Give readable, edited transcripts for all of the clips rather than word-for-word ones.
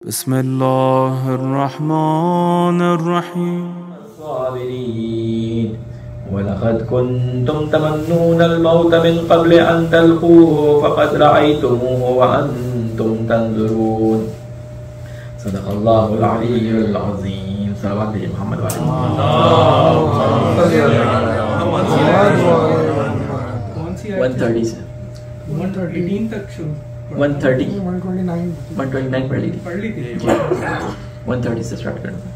بسم الله الرحمن الرحيم الصابرين ولقد كنتم تمنون الموت من قبل أن تلقوه فقد رأيتموه وأنتم تنظرون صدق الله العلي العظيم. صلوات محمد وعلى محمد. 130 तक शुरू 130 129 पढ़ ली थी 130 से स्टार्ट करना.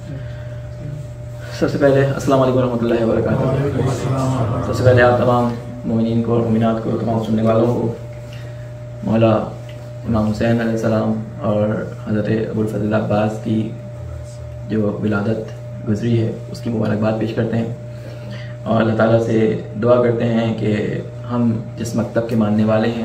सबसे पहले अस्सलाम वालेकुम रहमतुल्लाहि व बरकातहू. सबसे पहले आप तमाम मोमिनीन को और मोमिनात को, तमाम सुनने वालों को मौला इमाम हुसैन अलैहिस्सलाम और हज़रत अबुल फज़ल अब्बास की जो विलादत गुजरी है उसकी मुबारकबाद पेश करते हैं और अल्लाह ताला से दुआ करते हैं कि हम जिस मकतब के मानने वाले हैं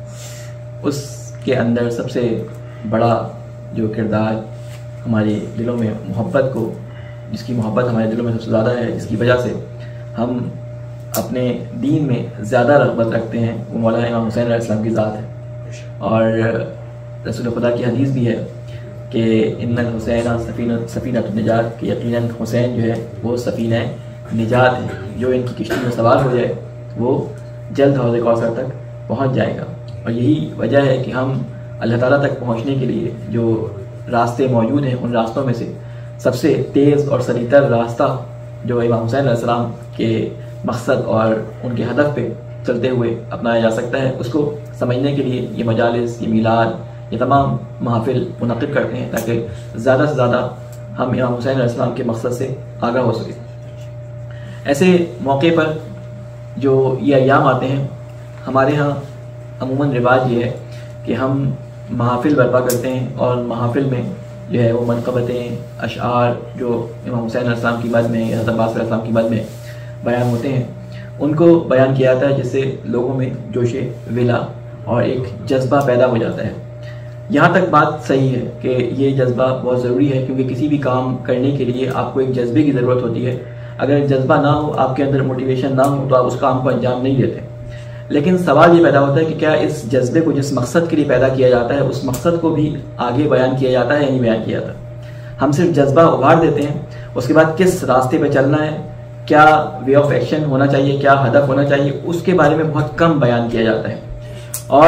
उसके अंदर सबसे बड़ा जो किरदार हमारे दिलों में मोहब्बत को, जिसकी मोहब्बत हमारे दिलों में सबसे ज़्यादा है, जिसकी वजह से हम अपने दीन में ज़्यादा रग़बत रखते हैं, वो मौलाना इमाम हुसैन अलैहिस्सलाम की ज़ात है. और रसूल खुदा की हदीस भी है कि इन्नल हुसैन सफ़ीनतुन निजात, कि यकीनन हुसैन जो है वो सफ़ीना निजात है, जो इनकी किश्ती में सवार हो जाए वो जल्द हौज़ कौसर तक पहुंच जाएगा. और यही वजह है कि हम अल्लाह ताला तक पहुंचने के लिए जो रास्ते मौजूद हैं उन रास्तों में से सबसे तेज़ और सरीतर रास्ता जो इमाम हुसैन अलैहिस्सलाम के मकसद और उनके हदफ पे चलते हुए अपनाया जा सकता है, उसको समझने के लिए ये मजालिस, ये मीलाद, ये तमाम महफिल मुनक़िद करते हैं ताकि ज़्यादा से ज़्यादा हम इमाम हुसैन अलैहिस्सलाम के मकसद से आगाह हो सकें. ऐसे मौके पर जो ये अय्याम आते हैं, हमारे यहाँ अमूमन रिवाज ये है कि हम महफिल बर्पा करते हैं और महफिल में जो है वो मनक़बतें, अशआर जो इमाम हुसैन अलैहिस्सलाम की मद में या हज़रत अब्बास अलैहिस्सलाम की मद में बयान होते हैं उनको बयान किया जाता है, जिससे लोगों में जोश विला और एक जज्बा पैदा हो जाता है. यहाँ तक बात सही है कि ये जज्बा बहुत ज़रूरी है, क्योंकि किसी भी काम करने के लिए आपको एक जज्बे की ज़रूरत होती है. अगर जज्बा ना हो, आपके अंदर मोटिवेशन ना हो, तो आप उस काम को अंजाम नहीं देते. लेकिन सवाल ये पैदा होता है कि क्या इस जज्बे को जिस मकसद के लिए पैदा किया जाता है उस मकसद को भी आगे बयान किया जाता है या नहीं बयान किया जाता. हम सिर्फ जज्बा उभार देते हैं, उसके बाद किस रास्ते पे चलना है, क्या वे ऑफ एक्शन होना चाहिए, क्या हदफ होना चाहिए, उसके बारे में बहुत कम बयान किया जाता है. और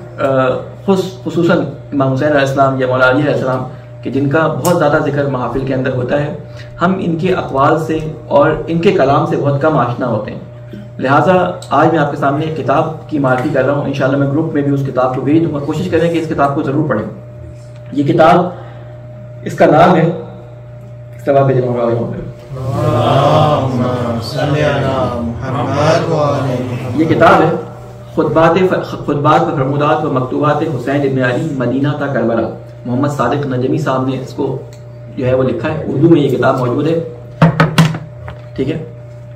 खुसूसन इमाम हुसैन अलैहिस्सलाम या मौला अली अलैहिस्सलाम कि जिनका बहुत ज़्यादा जिक्र महफिल के अंदर होता है, हम इनके अक़वाल से और इनके कलाम से बहुत कम आशना होते हैं. लिहाजा आज मैं आपके सामने एक किताब की मार्फी कर रहा हूँ. इंशाल्लाह मैं ग्रुप में भी उस किताब को भेज दूँगा. कोशिश करें कि इस किताब को ज़रूर पढ़ें. ये किताब, इसका नाम है, ये किताब है खुतबात व फरमुदात व मकतूबात हुसैन इब्न अली मदीना ता करबला. मोहम्मद सादिक नजमी साहब ने इसको जो है वो लिखा है. उर्दू में ये किताब मौजूद है. ठीक है,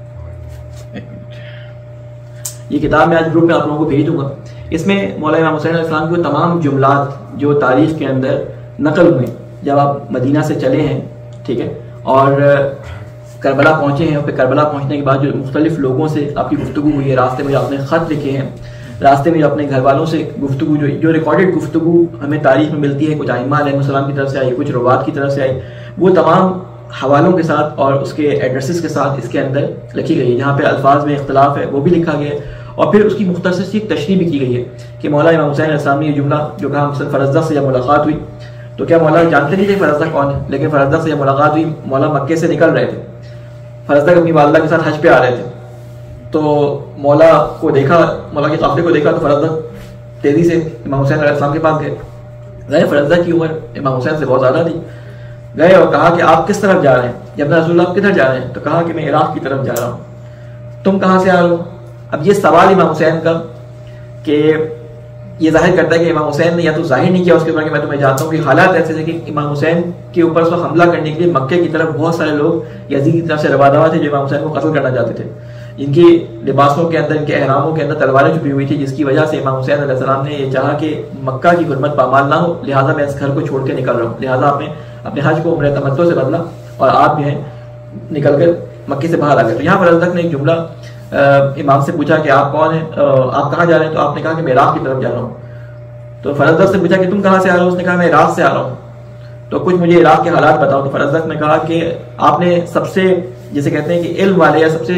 ये किताब मैं आज ग्रुप में आप लोगों को भेज दूंगा. इसमें मौलाना इमाम हुसैन अलैहिस्सलाम के तमाम जुमलात जो तारीख के अंदर नकल हुए जब आप मदीना से चले हैं, ठीक है, और करबला पहुंचे हैं, फिर करबला पहुंचने के बाद जो मुख्तलिफ लोगों से आपकी गुफ्तगू हुई है, रास्ते में जो आपने ख़त लिखे हैं, रास्ते में जो अपने घर वालों से गुफ्तगू, जो रिकॉर्डेड गुफ्तगू हमें तारीख में मिलती है, कुछ आइम्मा अलैहिस्सलाम की तरफ से आई, कुछ रुवात की तरफ से आई, वो तमाम हवालों के साथ और उसके एड्रेसेस के साथ इसके अंदर लिखी गई है. जहाँ पे अल्फाज में इख्तलाफ है वो भी लिखा गया है और फिर उसकी मुख्तसर सी तशरीह भी की गई है कि मौला इमाम हुसैन अलैहिस्सलाम ने ये जुमला जो कहा, फरज़दा से जब मुलाकात हुई तो क्या मौला जानते नहीं थे फरज़दा कौन है, लेकिन फरज़दा से जब मुलाकात हुई, मौला मक्के से निकल रहे थे, फरज़दा अपनी वालिदा के साथ हज पे आ रहे थे, तो मौला को देखा, मौला के काफ़िले को देखा तो फरज़दा तेज़ी से इमाम हुसैन अलैहिस्सलाम के पास गए. फरज़दा की उम्र इमाम हुसैन से बहुत ज़्यादा थी. गए और कहा कि आप किस तरफ जा रहे हैं, जब रसूल आप किधर जा रहे हैं, तो कहा कि मैं इराक की तरफ जा रहा हूँ. तुम कहाँ से आ रहे हो? अब ये सवाल इमाम हुसैन का कि ये जाहिर करता है कि इमाम हुसैन ने या तो जाहिर नहीं किया उसके ऊपर कि मैं तुम्हें जानता हूँ, कि हालात ऐसे थे कि इमाम हुसैन के ऊपर उस वक्त हमला करने के लिए मक्के की तरफ बहुत सारे लोग यजीद की तरफ से रवाना थे जो इमाम हुसैन को कत्ल करना चाहते थे. इनकी लिबासों के अंदर, इनके एहरामों के अंदर तलवारें छुपी हुई थी, जिसकी वजह से इमाम हुसैन अलैहिस्सलाम ने ये चाहा कि मक्का की हुर्मत पामाल ना हो, लिहाजा मैं इस घर को छोड़ के निकल रहा हूँ. लिहाजा आपने अपने हज को उम्र तमत्तो से बदला और आप जो है निकल कर मक्के से बाहर आ गए. तो यहाँ पर अल्लाह ने एक जुमला इमाम से पूछा कि आप कौन हैं, आप कहाँ जा रहे हैं, तो आपने कहा कि मैं इराक की तरफ जा रहा हूँ. तो फरजदार से पूछा कि तुम कहाँ से आ रहे हो, उसने कहा मैं इराक से आ रहा हूँ. تو کچھ مجھے عراق کے حالات بتاؤ. تو فرزدق نے کہا کہ آپ نے سب سے جسے کہتے ہیں کہ علم والے یا سب سے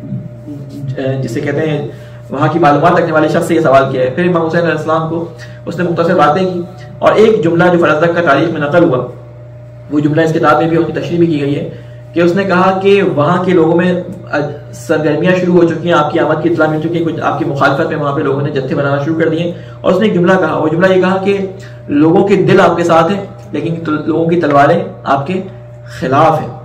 جسے کہتے ہیں وہاں کی معلومات رکھنے والے شخص سے یہ سوال کیا ہے. پھر امام حسین علیہ السلام کو اس نے مختصر باتیں کی اور ایک جملہ جو فرزدق کا تاریخ میں نقل ہوا وہ جملہ اس کتاب میں بھی اس کی تشریح بھی کی گئی ہے کہ اس نے کہا کہ وہاں کے لوگوں میں سرگرمیاں شروع ہو چکی ہیں, آپ کی آمد کی اطلاع مل چکی ہے, کچھ آپ کی مخالفت میں وہاں پہ لوگوں نے جتھے بنانا شروع کر دیے. اور اس نے ایک جملہ کہا, وہ جملہ یہ کہا کہ لوگوں کے دل آپ کے ساتھ ہیں لیکن لوگوں کی تلواریں آپ کے خلاف ہیں.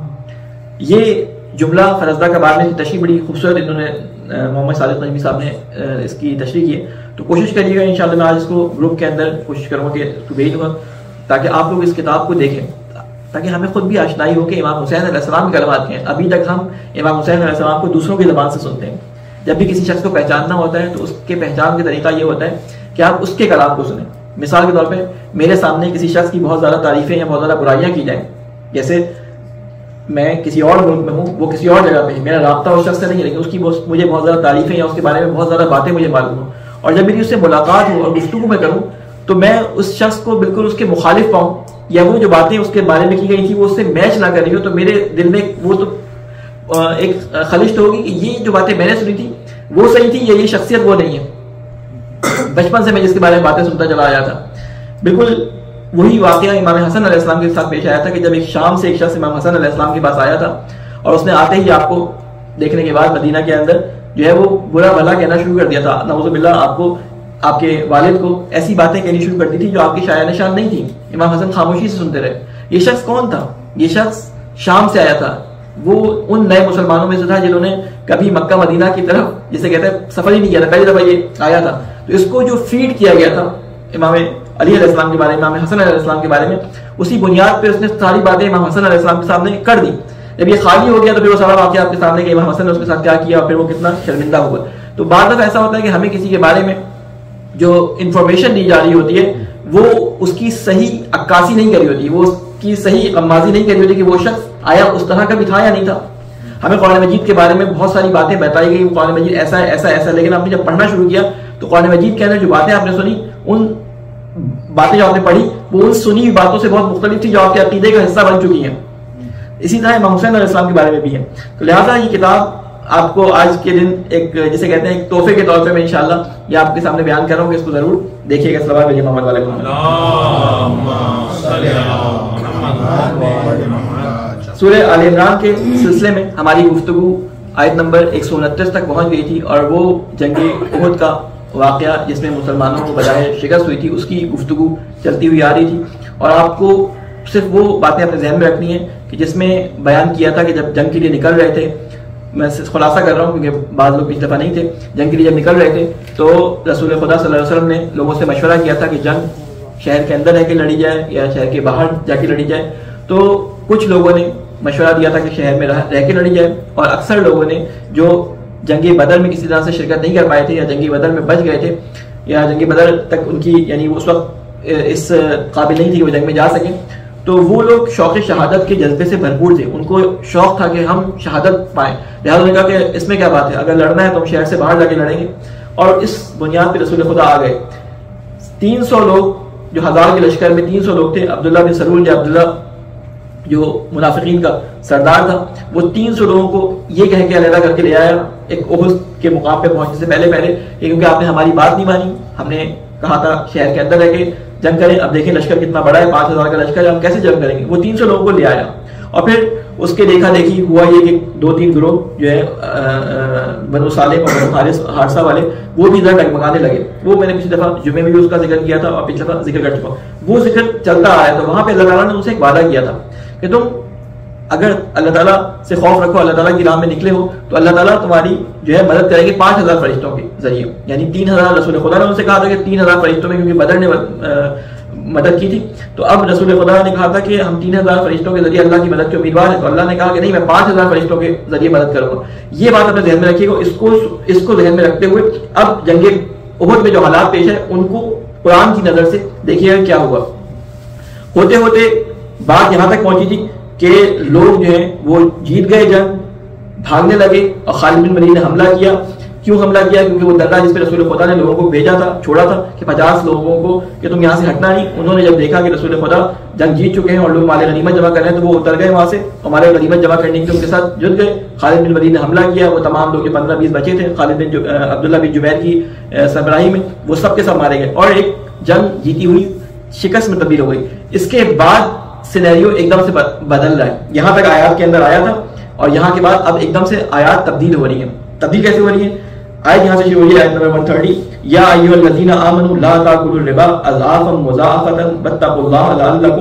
یہ جملہ فرزدق کے بارے میں تشریح بڑی خوبصورت انہوں نے محمد صادق نجمی صاحب نے اس کی تشریح کی ہے. تو کوشش کریے گا انشاءاللہ میں آج اس کو گروپ کے اندر کوشش کروں گا کہ اس کو بھیج دوں گا تاکہ آپ لوگ اس کتاب کو دیکھیں, تاکہ ہمیں خود بھی آشنائی ہو کہ امام حسین علیہ السلام کے کلمات ہیں. ابھی تک ہم امام حسین علیہ السلام کو دوسروں کی زبان سے سنتے ہیں. جب بھی کسی شخص کو پہچاننا ہوتا ہے تو اس کے پہچان کا طریقہ یہ ہوتا ہے کہ آپ اس کے کلام کو سنیں. مثال کے طور پہ میرے سامنے کسی شخص کی بہت زیادہ تعریفیں یا بہت زیادہ برائیاں کی جائیں, جیسے میں کسی اور ملک میں ہوں, وہ کسی اور جگہ پہ ہے, میرا رابطہ اس شخص سے نہیں ہے لیکن اس کی مجھے بہت زیادہ تعریفیں یا اس کے بارے میں بہت زیادہ باتیں مجھے معلوم ہوں, اور جب میری اس سے ملاقات ہو اور گفتگو میں کروں تو میں اس شخص کو بالکل اس کے مخالف پاؤں, یا وہ جو باتیں اس کے بارے میں کی گئی تھی وہ اس سے میچ نہ کر رہی ہو, تو میرے دل میں وہ تو ایک خلش تو ہوگی کہ یہ جو باتیں میں نے سنی تھی وہ صحیح تھی یا یہ شخصیت وہ نہیں ہے. بچپن سے میں جس کے بارے میں باتیں سنتا چلا آیا تھا, بالکل وہی واقعہ امام حسن علیہ السلام کے ساتھ پیش آیا تھا کہ جب ایک شام سے ایک شخص امام حسن علیہ السلام کے پاس آیا تھا اور اس نے آتے ہی آپ کو دیکھنے کے بعد مدینہ کے اندر جو ہے وہ برا بھلا کہنا شروع کر دیا تھا. نعوذ باللہ آپ کو, آپ کے والد کو ایسی باتیں کہنی شروع کر دی تھی جو آپ کی شایع نشان نہیں تھی. امام حسن خاموشی سے سنتے رہے. یہ شخص کون تھا؟ یہ شخص شام سے آیا تھا, وہ ان نئے مسلمانوں میں سے تھا جنہوں نے کبھی مکہ مدینہ کی طرف جسے کہتے ہیں سفر ہی نہیں کیا تھا, پہلی دفعہ یہ آیا تھا. تو اس کو جو فیڈ کیا گیا تھا امام علی علیہ السلام کے بارے میں, امام حسن علیہ السلام کے بارے میں, اسی بنیاد پہ اس نے ساری باتیں امام حسن علیہ السلام کے سامنے کر دی. جب یہ خالی ہو گیا تو پھر وہ سارا واقعہ آپ کے سامنے کہ امام حسن نے اس کے ساتھ کیا کیا اور پھر وہ کتنا شرمندہ ہوا. تو بعض دفعہ ایسا ہوتا ہے کہ ہمیں کسی کے بارے میں جو انفارمیشن دی جا رہی ہوتی ہے وہ اس کی صحیح عکاسی نہیں کری ہوتی, وہ اس کی صحیح غمازی نہیں کری ہوتی کہ وہ شخص آیا اس طرح کا بھی تھا یا نہیں تھا. ہمیں قرآن مجید کے بارے میں بہت ساری باتیں بتائی گئی, قرآن مجید ایسا ہے ایسا ایسا, لیکن آپ نے جب پڑھنا شروع کیا تو قرآن مجید کے اندر جو باتیں آپ نے سنی, ان باتیں جو آپ نے پڑھی وہ ان سنی ہوئی باتوں سے بہت مختلف تھی جو آپ کے عقیدے کا حصہ بن چکی ہیں. اسی طرح امام حسین علیہ السلام کے بارے میں بھی ہے. تو لہٰذا یہ کتاب آپ کو آج کے دن ایک جسے کہتے ہیں ایک تحفے کے طور پہ میں انشاءاللہ یہ آپ کے سامنے بیان کر رہا ہوں کہ اس کو ضرور دیکھیے گا. صلوات علی محمد والے محمد. سورہ آل عمران کے سلسلے میں ہماری گفتگو آیت نمبر 129 تک پہنچ گئی تھی, اور وہ جنگ احد کا واقعہ جس میں مسلمانوں کو بظاہر شکست ہوئی تھی اس کی گفتگو چلتی ہوئی آ رہی تھی. اور آپ کو صرف وہ باتیں اپنے ذہن میں رکھنی ہیں کہ جس میں بیان کیا تھا کہ جب جنگ کے لیے نکل رہے تھے, میں خلاصہ کر رہا ہوں کیونکہ بعض لوگ پچھلی دفعہ نہیں تھے, جنگ کے لیے جب نکل رہے تھے تو رسول خدا صلی اللہ علیہ وسلم نے لوگوں سے مشورہ کیا تھا کہ جنگ شہر کے اندر رہ کے لڑی جائے یا شہر کے باہر جا کے لڑی جائے. تو کچھ لوگوں نے مشورہ دیا تھا کہ شہر میں رہ کے لڑی جائے, اور اکثر لوگوں نے جو جنگ بدر میں کسی طرح سے شرکت نہیں کر پائے تھے یا جنگ بدر میں بچ گئے تھے یا جنگ بدر تک ان کی یعنی اس وقت اس قابل نہیں تھی کہ وہ جنگ میں جا سکیں, تو وہ لوگ شوق شہادت کے جذبے سے بھرپور تھے. ان کو شوق تھا کہ ہم شہادت پائیں, لہٰذا انہوں نے کہا کہ اس میں کیا بات ہے, اگر لڑنا ہے تو ہم شہر سے باہر جا کے لڑیں گے. اور اس بنیاد پہ رسول خدا آ گئے. 300 لوگ جو 1000 کے لشکر میں 300 لوگ تھے, عبداللہ بن سلول یا عبداللہ جو منافقین کا سردار تھا, وہ 300 لوگوں کو یہ کہہ کے علیحدہ کر کے لے آیا ایک احد کے مقام پہ پہنچنے سے پہلے کیونکہ آپ نے ہماری بات نہیں مانی, ہم نے کہا تھا شہر کے اندر رہ کے جنگ کریں, اب دیکھیں لشکر کتنا بڑا ہے, 5000 کا لشکر ہے, ہم کیسے جنگ کریں گے. وہ 300 لوگوں کو لے آیا, اور پھر اس کے دیکھا دیکھی ہوا یہ کہ 2-3 گروہ جو ہے بنو سالم اور بنو حارثہ والے وہ بھی ادھر ڈگمگانے لگے. وہ میں نے پچھلی دفعہ جمعے میں بھی اس کا ذکر کیا تھا اور پچھلی دفعہ ذکر کر چکا. وہ ذکر چلتا آیا تو وہاں پہ اللہ تعالیٰ نے ان سے ایک وعدہ کیا تھا کہ تم اگر اللہ تعالیٰ سے خوف رکھو, اللہ تعالیٰ کی راہ میں نکلے ہو, تو اللہ تعالیٰ تمہاری جو ہے مدد کرے گی 5000 فرشتوں کے ذریعے. یعنی 3000 رسول خدا نے ان سے کہا تھا کہ 3000 فرشتوں میں, کیونکہ بدر نے مدد کی تھی, تو اب رسول خدا نے کہا تھا کہ ہم 3000 فرشتوں کے ذریعے اللہ کی مدد کے امیدوار ہیں. تو اللہ نے کہا کہ نہیں, میں 5000 فرشتوں کے ذریعے مدد کروں گا. یہ بات اپنے ذہن میں رکھیے گا. اس کو ذہن میں رکھتے ہوئے اب جنگ احد میں جو حالات پیش ہے ان کو قرآن کی نظر سے دیکھیے گا کیا ہوا. ہوتے ہوتے بات یہاں تک پہنچی تھی کہ لوگ جو ہیں وہ جیت گئے جنگ, بھاگنے لگے, اور خالد بن ولید نے حملہ کیا. کیوں حملہ کیا؟ کیونکہ وہ درگاہ جس پہ رسول خدا نے لوگوں کو بھیجا تھا، چھوڑا تھا کہ 50 لوگوں کو کہ تم یہاں سے ہٹنا نہیں، انہوں نے جب دیکھا کہ رسول خدا جنگ جیت چکے ہیں اور لوگ مال غنیمت جمع کر رہے ہیں تو وہ اتر گئے وہاں سے، اور مال غنیمت جمع کرنے کے لیے ان کے ساتھ جٹ گئے. خالد بن ولید نے حملہ کیا، وہ تمام لوگ 15-20 بچے تھے خالد بن عبداللہ بن جبیر کی سربراہی میں، وہ سب کے سب مارے گئے اور ایک جنگ جیتی ہوئی شکست میں تبدیل ہو گئی. اس کے بعد سینیریو ایک دم سے بدل رہا ہے. یہاں تک آیات کے اندر آیا تھا اور یہاں کے بعد اب ایک دم سے آیات تبدیل ہو رہی ہیں. تبدیل کیسے ہو رہی ہے؟ آیت یہاں سے شروع ہوئی ہے، آیت نمبر 130. یا ایھا الذین آمنوا لا تاکلوا الربا اضعافا مضاعفۃ واتقوا اللہ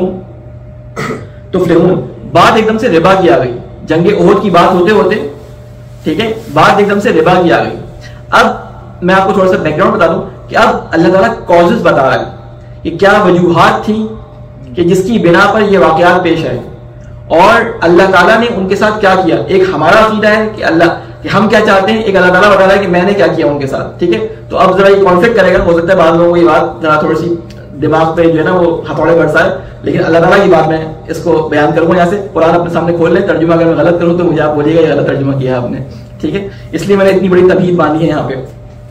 لعلکم تفلحون. بات ایک دم سے ربا کی آ گئی. جنگ احد کی بات ہوتے ہوتے ٹھیک ہے بات ایک دم سے ربا کی آ گئی. اب میں آپ کو تھوڑا سا بیک گراؤنڈ بتا دوں کہ اب اللہ تعالیٰ کازز بتا رہا ہے کہ کیا وجوہات تھیں کہ جس کی بنا پر یہ واقعات پیش آئے اور اللہ تعالیٰ نے ان کے ساتھ کیا کیا. ایک ہمارا عقیدہ ہے کہ ہم کیا چاہتے ہیں، ایک اللہ تعالیٰ بتا رہا ہے کہ میں نے کیا کیا ان کے ساتھ. ٹھیک ہے، تو اب ذرا یہ کانفلکٹ کرے گا، ہو سکتا ہے بعض لوگوں کو یہ بات ذرا تھوڑی سی دماغ پہ جو ہے نا وہ ہتھوڑے برسا ہے، لیکن اللہ تعالیٰ کی بات میں اس کو بیان کروں گا. یہاں سے قرآن اپنے سامنے کھول لیں، ترجمہ اگر میں غلط کروں تو مجھے آپ بولیے گا یہ غلط ترجمہ کیا آپ نے. ٹھیک ہے، اس لیے میں نے اتنی بڑی تبیین باندھی ہے یہاں پہ.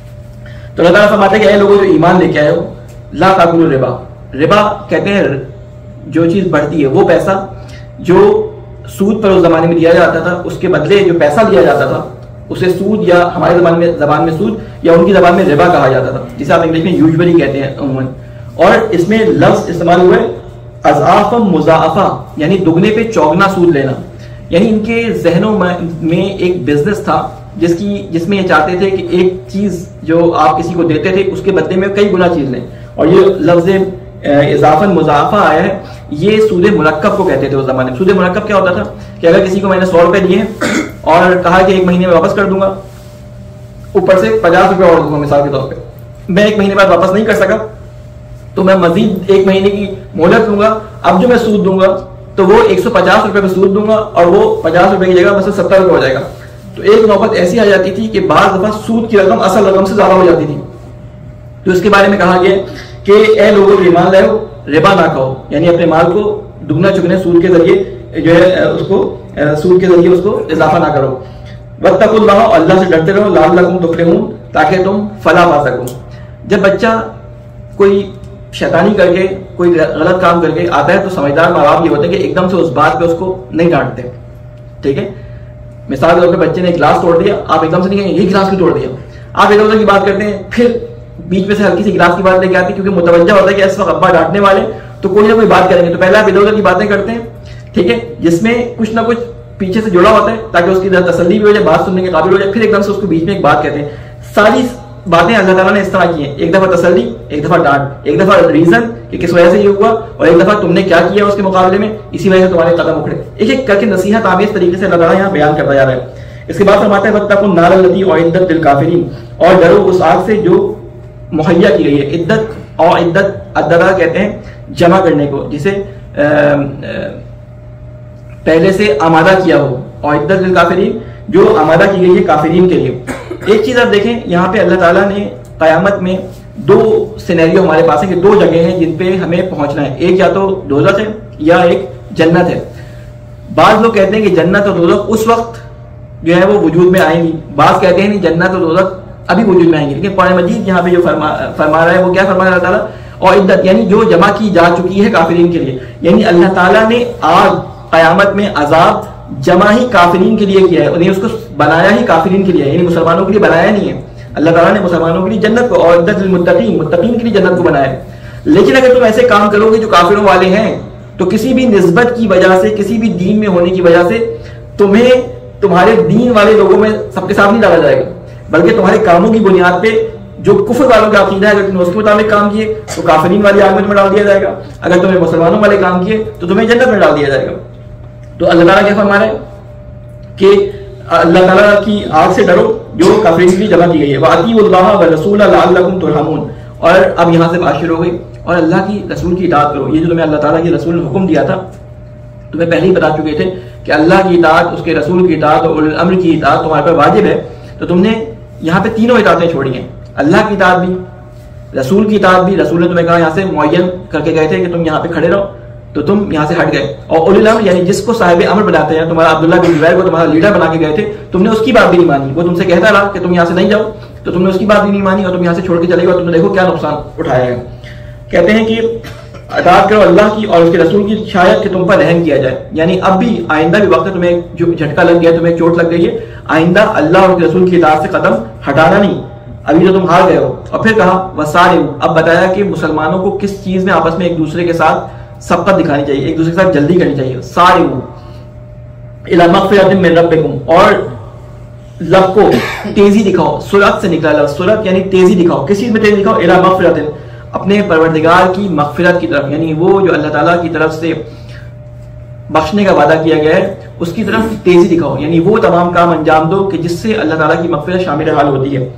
تو اللہ تعالیٰ فرماتے ہیں کہ اے لوگوں جو ایمان لے کے آئے ہو، لا تاکلوا الربا. ربا کہتے ہیں جو چیز بڑھتی ہے، وہ پیسہ جو سود پر اس زمانے میں دیا جاتا تھا، اس کے بدلے جو پیسہ دیا جاتا تھا اسے سود، یا ہمارے زبان میں سود، یا ان کی زبان میں ربا کہا جاتا تھا، جسے آپ انگلش میں یوزولی کہتے ہیں عموماً. اور اس میں لفظ استعمال ہوا ہے اضعافا مضاعفہ، یعنی دگنے پہ چوگنا سود لینا. یعنی ان کے ذہنوں میں ایک بزنس تھا جس میں یہ چاہتے تھے کہ ایک چیز جو آپ کسی کو دیتے تھے اس کے بدلے میں کئی گنا چیز لیں. اور یہ لفظ اضافا مضاعفہ آیا ہے، یہ سود مرکب کو کہتے تھے اس زمانے میں. سود مرکب کیا ہوتا تھا کہ اگر کسی کو میں نے 100 روپے دیے اور کہا کہ 1 مہینے میں واپس کر دوں گا، اوپر سے 50 روپے اور دوں گا مثال کے طور پہ، میں 1 مہینے بعد واپس نہیں کر سکا تو میں مزید 1 مہینے کی مہلت لوں گا. اب جو میں سود دوں گا تو وہ 150 روپے پہ سود دوں گا اور وہ 50 روپے کی جگہ مثلا 70 روپے ہو جائے گا. تو ایک نوبت ایسی آ جاتی تھی کہ بعض دفعہ سود کی رقم اصل رقم سے زیادہ ہو جاتی تھی. تو اس کے بارے میں کہا گیا کہ اے لوگوں جو ایمان لائے ہو، ربا نہ کھاؤ، یعنی اپنے مال کو دگنا چگنے سود کے ذریعے جو ہے اس کو سود کے ذریعے اس کو اضافہ نہ کرو. واتقوا اللہ، اللہ سے ڈرتے رہو، لعلکم تفلحون، تاکہ تم فلاح پا سکو. جب بچہ کوئی شیطانی کر کے کوئی غلط کام کر کے آتا ہے تو سمجھدار ماں باپ یہ ہوتے ہیں کہ ایک دم سے اس بات پہ اس کو نہیں ڈانٹتے. ٹھیک ہے، مثال کے طور پہ بچے نے گلاس توڑ دیا، آپ ایک دم سے نہیں کہیں یہ گلاس کیوں توڑ دیا، آپ ادھر ادھر کی بات کرتے ہیں، پھر بیچ میں سے ہلکی سی گلاس کی بات لے کے آتے ہیں کیونکہ متوجہ ہوتا ہے کہ اس وقت ابا ڈانٹنے والے تو کوئی نہ کوئی بات کریں گے، تو پہلے آپ ادھر ادھر کی باتیں کرتے ہیں. ٹھیک ہے، جس میں کچھ نہ کچھ پیچھے سے جڑا ہوتا ہے تاکہ اس کی تسلی بھی ہو جائے، بات سننے کے قابل ہو جائے، پھر ایک دم سے اس کو بیچ میں ایک بات کہتے ہیں. ساری باتیں اللہ تعالیٰ نے اس طرح کی ہیں، ایک دفعہ تسلی، ایک دفعہ ڈانٹ، ایک دفعہ ریزن کہ کس وجہ سے یہ ہوا، اور ایک دفعہ تم نے کیا کیا اس کے مقابلے میں، اسی وجہ سے تمہارے قدم اکھڑے. ایک ایک کر کے نصیحت آمیز طریقے سے اللہ تعالیٰ یہاں بیان کرتا جا رہا ہے. اس کے بعد فرماتا ہے واتقوا النار التی اعدت للکافرین، اور ڈرو اس آگ سے جو مہیا کی گئی ہے. عدت اور عدت عددہ کہتے ہیں جمع کرنے کو، جسے پہلے سے آمادہ کیا ہو، اور عدت للکافرین جو آمادہ کی گئی ہے کافرین کے لیے. ایک چیز آپ دیکھیں یہاں پہ اللہ تعالیٰ نے قیامت میں 2 سینیریو ہمارے پاس ہیں کہ 2 جگہیں ہیں جن پہ ہمیں پہنچنا ہے، ایک یا تو دوزخ ہے یا ایک جنت ہے. بعض لوگ کہتے ہیں کہ جنت اور دوزخ اس وقت جو ہے وہ وجود میں آئیں گی، بعض کہتے ہیں نہیں جنت اور دوزخ ابھی وجود میں آئیں گی. لیکن قرآن مجید یہاں پہ جو فرما رہا ہے وہ کیا فرما رہا ہے اللہ تعالیٰ، اور عدت یعنی جو جمع کی جا چکی ہے کافرین کے لیے. یعنی اللہ تعالیٰ نے آگ قیامت میں عذاب جمع ہی کافرین کے لیے کیا ہے، انہیں اس کو بنایا ہی کافرین کے لیے، یعنی مسلمانوں کے لیے بنایا نہیں ہے. اللہ تعالیٰ نے مسلمانوں کے لیے جنت کو، اور عدت للمتقین، متقین کے لیے جنت کو بنایا ہے. لیکن اگر تم ایسے کام کرو گے جو کافروں والے ہیں تو کسی بھی نسبت کی وجہ سے، کسی بھی دین میں ہونے کی وجہ سے تمہیں تمہارے دین والے لوگوں میں سب کے ساتھ نہیں ڈالا جائے گا، بلکہ تمہارے کاموں کی بنیاد پہ جو کفر والوں کا عقیدہ ہے اگر تم نے اس کے مطابق کام کیے تو کافرین والی آگ میں تمہیں ڈال دیا جائے گا، اگر تم نے مسلمانوں والے کام کیے تو تمہیں جنت میں ڈال دیا جائے گا. تو اللہ تعالیٰ کیا فرما رہا ہے کہ اللہ تعالیٰ کی آگ سے ڈرو جو کافرین کے لیے جمع کی گئی ہے. وَأَطِیعُوا اللَّهَ وَالرَّسُولَ لَعَلَّکُمْ تُرْحَمُونَ، اور اب یہاں سے بات شروع ہو گئی، اور اللہ کی رسول کی اطاعت کرو. یہ جو تمہیں اللہ تعالیٰ کی رسول نے حکم دیا تھا تمہیں پہلے ہی بتا چکے تھے کہ اللہ کی اطاعت، اس کے رسول کی اطاعت اور اولي الامر کی اطاعت تمہارے پر واجب ہے. تو تم نے یہاں پہ تینوں اطاعتیں چھوڑی ہیں، اللہ کی اطاعت بھی، رسول کی اطاعت بھی. رسول نے تمہیں کہا یہاں سے معین کر کے گئے تھے کہ تم یہاں پہ کھڑے رہو، تو تم یہاں سے ہٹ گئے. اور اولی الامر یعنی جس کو صاحب امر بناتے ہیں, تمہارا عبداللہ بن زبیر کو تمہارا لیڈر بنا کے گئے تھے, تم نے اس کی بات بھی نہیں مانی. وہ تم سے کہتا رہا کہ تم یہاں سے نہیں جاؤ, تو تم نے اس کی بات بھی نہیں مانی اور تم یہاں سے چھوڑ کے چلے گئے, اور تم نے دیکھو کیا نقصان اٹھایا ہے. کہتے ہیں کہ اطاعت کرو اللہ کی اور اس کے رسول کی, شاید کہ تم پر رحم کیا جائے. یعنی اب بھی آئندہ بھی وقت ہے, تمہیں جو جھٹکا لگ گیا, تمہیں چوٹ لگ گئی ہے, آئندہ اللہ اور اس کے رسول کی اطاعت سے قدم ہٹانا نہیں, ابھی جو تم ہار گئے ہو. اور پھر کہا وسارعوا, اب بتایا کہ مسلمانوں کو کس چیز میں آپس میں ایک دوسرے کے ساتھ سبقت دکھانی چاہیے, ایک دوسرے کے ساتھ جلدی کرنی چاہیے. سارعوا الی مغفرۃ من ربکم, اور لب کو تیزی دکھاؤ, سرعت سے نکلا لفظ, سرعت یعنی تیزی دکھاؤ. کس چیز میں تیزی دکھاؤ؟ الی مغفرۃ, اپنے پروردگار کی مغفرت کی طرف, یعنی وہ جو اللہ تعالیٰ کی طرف سے بخشنے کا وعدہ کیا گیا ہے اس کی طرف تیزی دکھاؤ. یعنی وہ تمام کام انجام دو کہ جس سے اللہ تعالیٰ کی مغفرت شامل حال ہوتی ہے.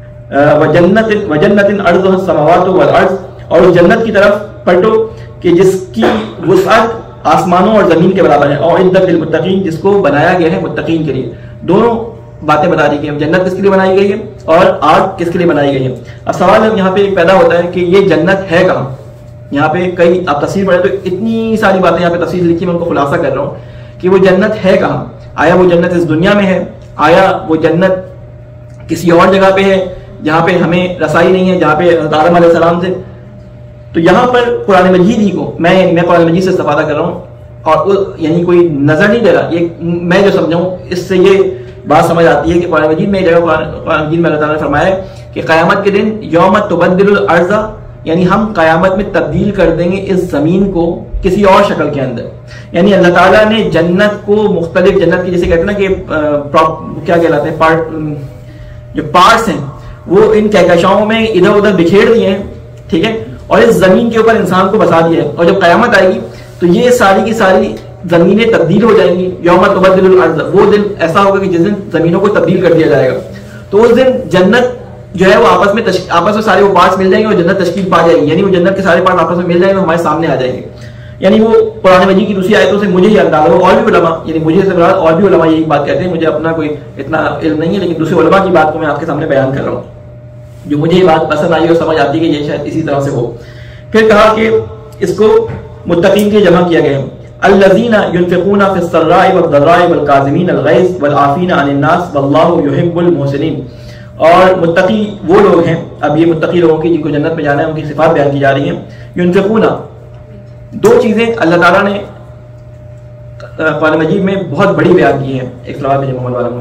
وجنت ارضها السماوات والارض, اور اس جنت کی طرف پلٹو کہ جس کی وسعت آسمانوں اور زمین کے برابر ہے. اور عدت للمتقین, جس کو بنایا گیا ہے متقین کے لیے. دونوں باتیں بتا دی گئی ہیں, جنت کس کے لیے بنائی گئی ہے اور آگ کس کے لیے بنائی گئی ہے. اب سوال یہاں پہ ایک پیدا ہوتا ہے کہ یہ جنت ہے کہاں. یہاں پہ کئی آپ تفسیر پڑھیں تو اتنی ساری باتیں یہاں پہ تفسیر لکھی, میں ان کو خلاصہ کر رہا ہوں کہ وہ جنت ہے کہاں. آیا وہ جنت اس دنیا میں ہے, آیا وہ جنت کسی اور جگہ پہ ہے جہاں پہ ہمیں رسائی نہیں ہے, جہاں پہ حضرت آدم علیہ السلام تھے. تو یہاں پر قرآن مجید ہی کو میں قرآن مجید سے استفادہ کر رہا ہوں, اور یعنی کوئی نظر نہیں دے رہا. یہ میں جو سمجھاؤں اس سے یہ بات سمجھ آتی ہے کہ قرآن مجید میں ایک جگہ قرآن مجید میں اللہ تعالیٰ نے فرمایا ہے کہ قیامت کے دن یوم تبدل الارض, یعنی ہم قیامت میں تبدیل کر دیں گے اس زمین کو کسی اور شکل کے اندر. یعنی اللہ تعالیٰ نے جنت کو مختلف, جنت کی جیسے کہتے ہیں نا کہ کیا کہلاتے ہیں, جو پارٹس ہیں وہ ان کہکشاؤں میں ادھر ادھر بکھیر دیے ہیں, ٹھیک ہے, اور اس زمین کے اوپر انسان کو بسا دیا ہے. اور جب قیامت آئے گی تو یہ ساری کی ساری زمینیں تبدیل ہو جائیں گی. یوم تبدل الارض, وہ دن ایسا ہوگا کہ جس دن زمینوں کو تبدیل کر دیا جائے گا. تو اس دن جنت جو ہے وہ آپس میں سارے وہ پارٹس مل جائیں گے اور جنت تشکیل پا جائے گی. یعنی وہ جنت کے سارے پارٹس آپس میں مل جائیں گے اور ہمارے سامنے آ جائیں گے. یعنی وہ قرآن مجید کی دوسری آیتوں سے مجھے یہ اندازہ ہو, اور بھی علماء, یعنی مجھے سے مراد اور بھی علماء یہی بات کہتے ہیں, مجھے اپنا کوئی اتنا علم نہیں ہے, لیکن دوسرے علماء کی بات کو میں آپ کے سامنے بیان کر رہا ہوں جو مجھے یہ بات پسند آئی اور سمجھ آتی ہے کہ یہ شاید اسی طرح سے ہو. پھر کہا کہ اس کو متقین کے جمع کیا گیا ہے. الذین ينفقون فی السراء والضراء والکاظمین الغیظ والعافین عن الناس واللہ یحب المحسنین. اور متقی وہ لوگ ہیں, اب یہ متقی لوگوں کی جن کو جنت میں جانا ہے ان کی صفات بیان کی جا رہی ہیں. ينفقون, دو چیزیں اللہ تعالیٰ نے قرآن مجید میں بہت بڑی بیان کی ہے. ایک سوال میں محمد والا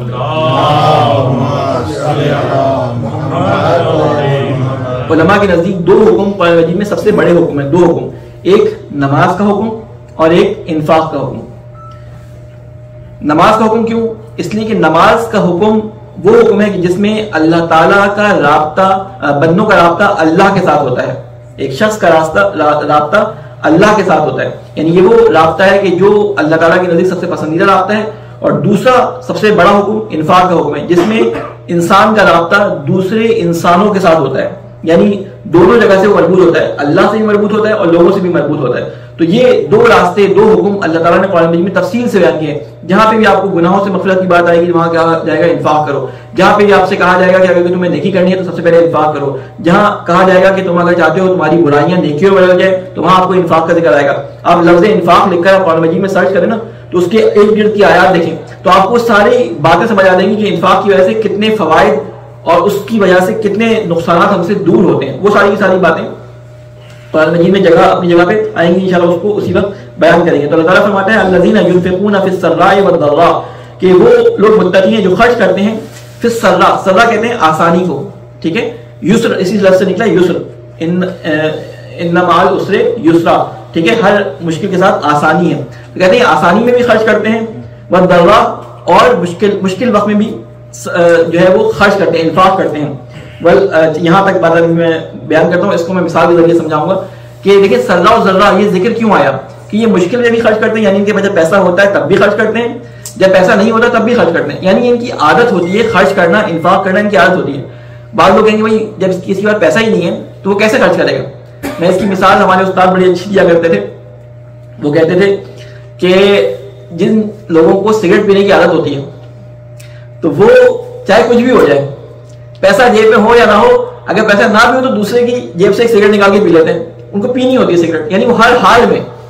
علماء کے نزدیک دو حکم قرآن مجید میں سب سے بڑے حکم ہیں, دو حکم, ایک نماز کا حکم اور ایک انفاق کا حکم. نماز کا حکم کیوں؟ اس لیے کہ نماز کا حکم وہ حکم ہے کہ جس میں اللہ تعالیٰ کا رابطہ, بندوں کا رابطہ اللہ کے ساتھ ہوتا ہے. ایک شخص کا رابطہ اللہ کے ساتھ ہوتا ہے, یعنی یہ وہ رابطہ ہے کہ جو اللہ تعالیٰ کے نزدیک سب سے پسندیدہ رابطہ ہے. اور دوسرا سب سے بڑا حکم انفاق کا حکم ہے, جس میں انسان کا رابطہ دوسرے انسانوں کے ساتھ ہوتا ہے. یعنی دونوں جگہ سے وہ مربوط ہوتا ہے, اللہ سے بھی مربوط ہوتا ہے اور لوگوں سے بھی مربوط ہوتا ہے. تو یہ دو راستے, دو حکم اللہ تعالیٰ نے قرآن مجید میں تفصیل سے بیان کیے. جہاں پہ بھی آپ کو گناہوں سے مغفرت کی بات آئے گی وہاں کہا جائے گا انفاق کرو. جہاں پہ بھی آپ سے کہا جائے گا کہ اگر تمہیں نیکی کرنی ہے تو سب سے پہلے انفاق کرو. جہاں کہا جائے گا کہ تم اگر چاہتے ہو تمہاری برائیاں نیکیوں میں بدل جائے تو وہاں آپ کو انفاق کا ذکر آئے گا. آپ لفظ انفاق لکھ کر قرآن مجید میں سرچ کریں نا تو اس کے ارد گرد کی آیات دیکھیں تو آپ کو ساری باتیں سمجھ آ جائیں گی کہ انفاق کی وجہ سے کتنے فوائد اور اس کی وجہ سے کتنے نقصانات ہم سے دور ہوتے ہیں. وہ ساری کی ساری باتیں قرآن مجید میں جگہ اپنی جگہ پہ آئیں گی, انشاءاللہ اس کو اسی وقت بیان کریں گے. تو اللہ تعالیٰ فرماتا ہے الذین ينفقون فی السراء والضراء, کہ وہ لوگ متقی ہیں جو خرچ کرتے ہیں فی السراء, سرا کہتے ہیں آسانی کو, ٹھیک ہے, یسر اسی لفظ سے نکلا یسر, ان مع العسر یسرا, ٹھیک ہے, ہر مشکل کے ساتھ آسانی ہے. تو کہتے ہیں آسانی میں بھی خرچ کرتے ہیں, والضراء, اور مشکل وقت میں بھی جو ہے وہ خرچ کرتے ہیں, انفاق کرتے ہیں. یہاں تک بات میں بیان کرتا ہوں, اس کو میں مثال کے ذریعے سمجھاؤں گا کہ دیکھیں سرا اور ذرا یہ ذکر کیوں آیا کہ یہ مشکل میں بھی خرچ کرتے ہیں, یعنی ان کے پاس جب پیسہ ہوتا ہے تب بھی خرچ کرتے ہیں, جب پیسہ نہیں ہوتا تب بھی خرچ کرتے ہیں. یعنی ان کی عادت ہوتی ہے خرچ کرنا, انفاق کرنا ان کی عادت ہوتی ہے. بعض لوگ کہیں گے بھائی جب کسی کے پاس پیسہ ہی نہیں ہے تو وہ کیسے خرچ کرے گا. میں اس کی مثال ہمارے استاد بڑی اچھی دیا کرتے تھے. وہ کہتے تھے کہ جن لوگوں کو سگریٹ پینے کی عادت ہوتی ہے تو وہ چاہے کچھ بھی ہو جائے, پیسہ جیب میں ہو یا نہ ہو, اگر پیسہ نہ بھی ہو تو دوسرے کی جیب سے ایک سگریٹ نکال کے پی لیتے ہیں. ان کو پینی ہوتی ہے سگریٹ, یعنی وہ ہر حال میں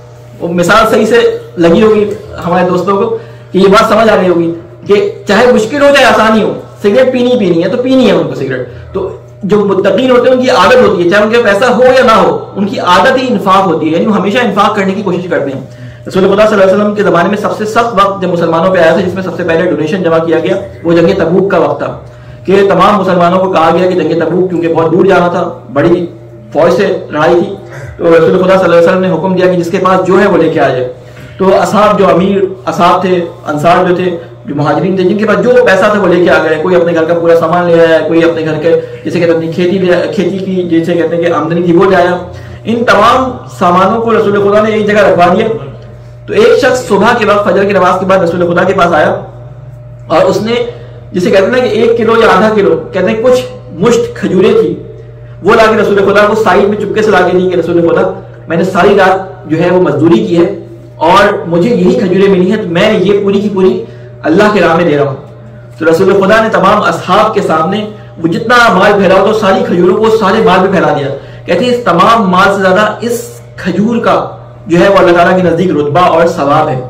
مثال صحیح سے لگی ہوگی ہمارے دوستوں کو کہ یہ بات سمجھ آ رہی ہوگی کہ چاہے مشکل ہو چاہے آسانی ہو، سگریٹ پینی ہے تو پینی ہے ان کو سگریٹ. تو جو متقین ہوتے ہیں ان کی عادت ہوتی ہے، چاہے ان کے پیسہ ہو یا نہ ہو، ان کی عادت ہی انفاق ہوتی ہے، یعنی وہ ہمیشہ انفاق کرنے کی کوشش کرتے ہیں. رسول خدا صلی اللہ علیہ وسلم کے زمانے میں سب سے سخت وقت جب مسلمانوں پہ آیا تھا، جس میں سب سے پہلے ڈونیشن جمع کیا گیا، وہ جنگ تبوک کا وقت تھا کہ تمام مسلمانوں کو کہا گیا کہ جنگ تبوک کیونکہ بہت دور جانا تھا، بڑی فوج سے لڑائی تھی، تو رسول خدا صلی اللہ علیہ وسلم نے حکم دیا کہ جس کے پاس جو ہے وہ لے کے آ جائے. تو اصحاب جو امیر اصحاب تھے، انصار جو تھے، جو مہاجرین تھے، جن کے پاس جو پیسہ تھا وہ لے کے آ گئے. کوئی اپنے گھر کا پورا سامان لے آیا، کوئی اپنے گھر کے جیسے کہتے ہیں کھیتی کی جیسے کہتے ہیں کہ آمدنی تھی وہ لے آیا. ان تمام سامانوں کو رسول خدا نے ایک جگہ رکھوا دیا. تو ایک شخص صبح کے وقت فجر کی نماز کے بعد رسول خدا کے پاس آیا اور اس نے جسے کہتے ہیں کہ 1 کلو یا آدھا کلو کہتے ہیں کچھ مشت کھجوریں تھی وہ لا کے رسول خدا کو سائڈ میں چپکے سے لا کے دی کہ رسول خدا میں نے ساری رات جو ہے وہ مزدوری کی ہے اور مجھے یہی کھجوریں ملی ہیں، تو میں یہ پوری کی پوری اللہ کے راہ میں دے رہا ہوں. تو رسول خدا نے تمام اصحاب کے سامنے وہ جتنا مال پھیلا ہو تو ساری کھجوروں کو سارے مال میں پھیلا دیا. کہتے ہیں اس تمام مال سے زیادہ اس کھجور کا جو ہے وہ اللہ تعالیٰ کے نزدیک رتبہ اور ثواب ہے،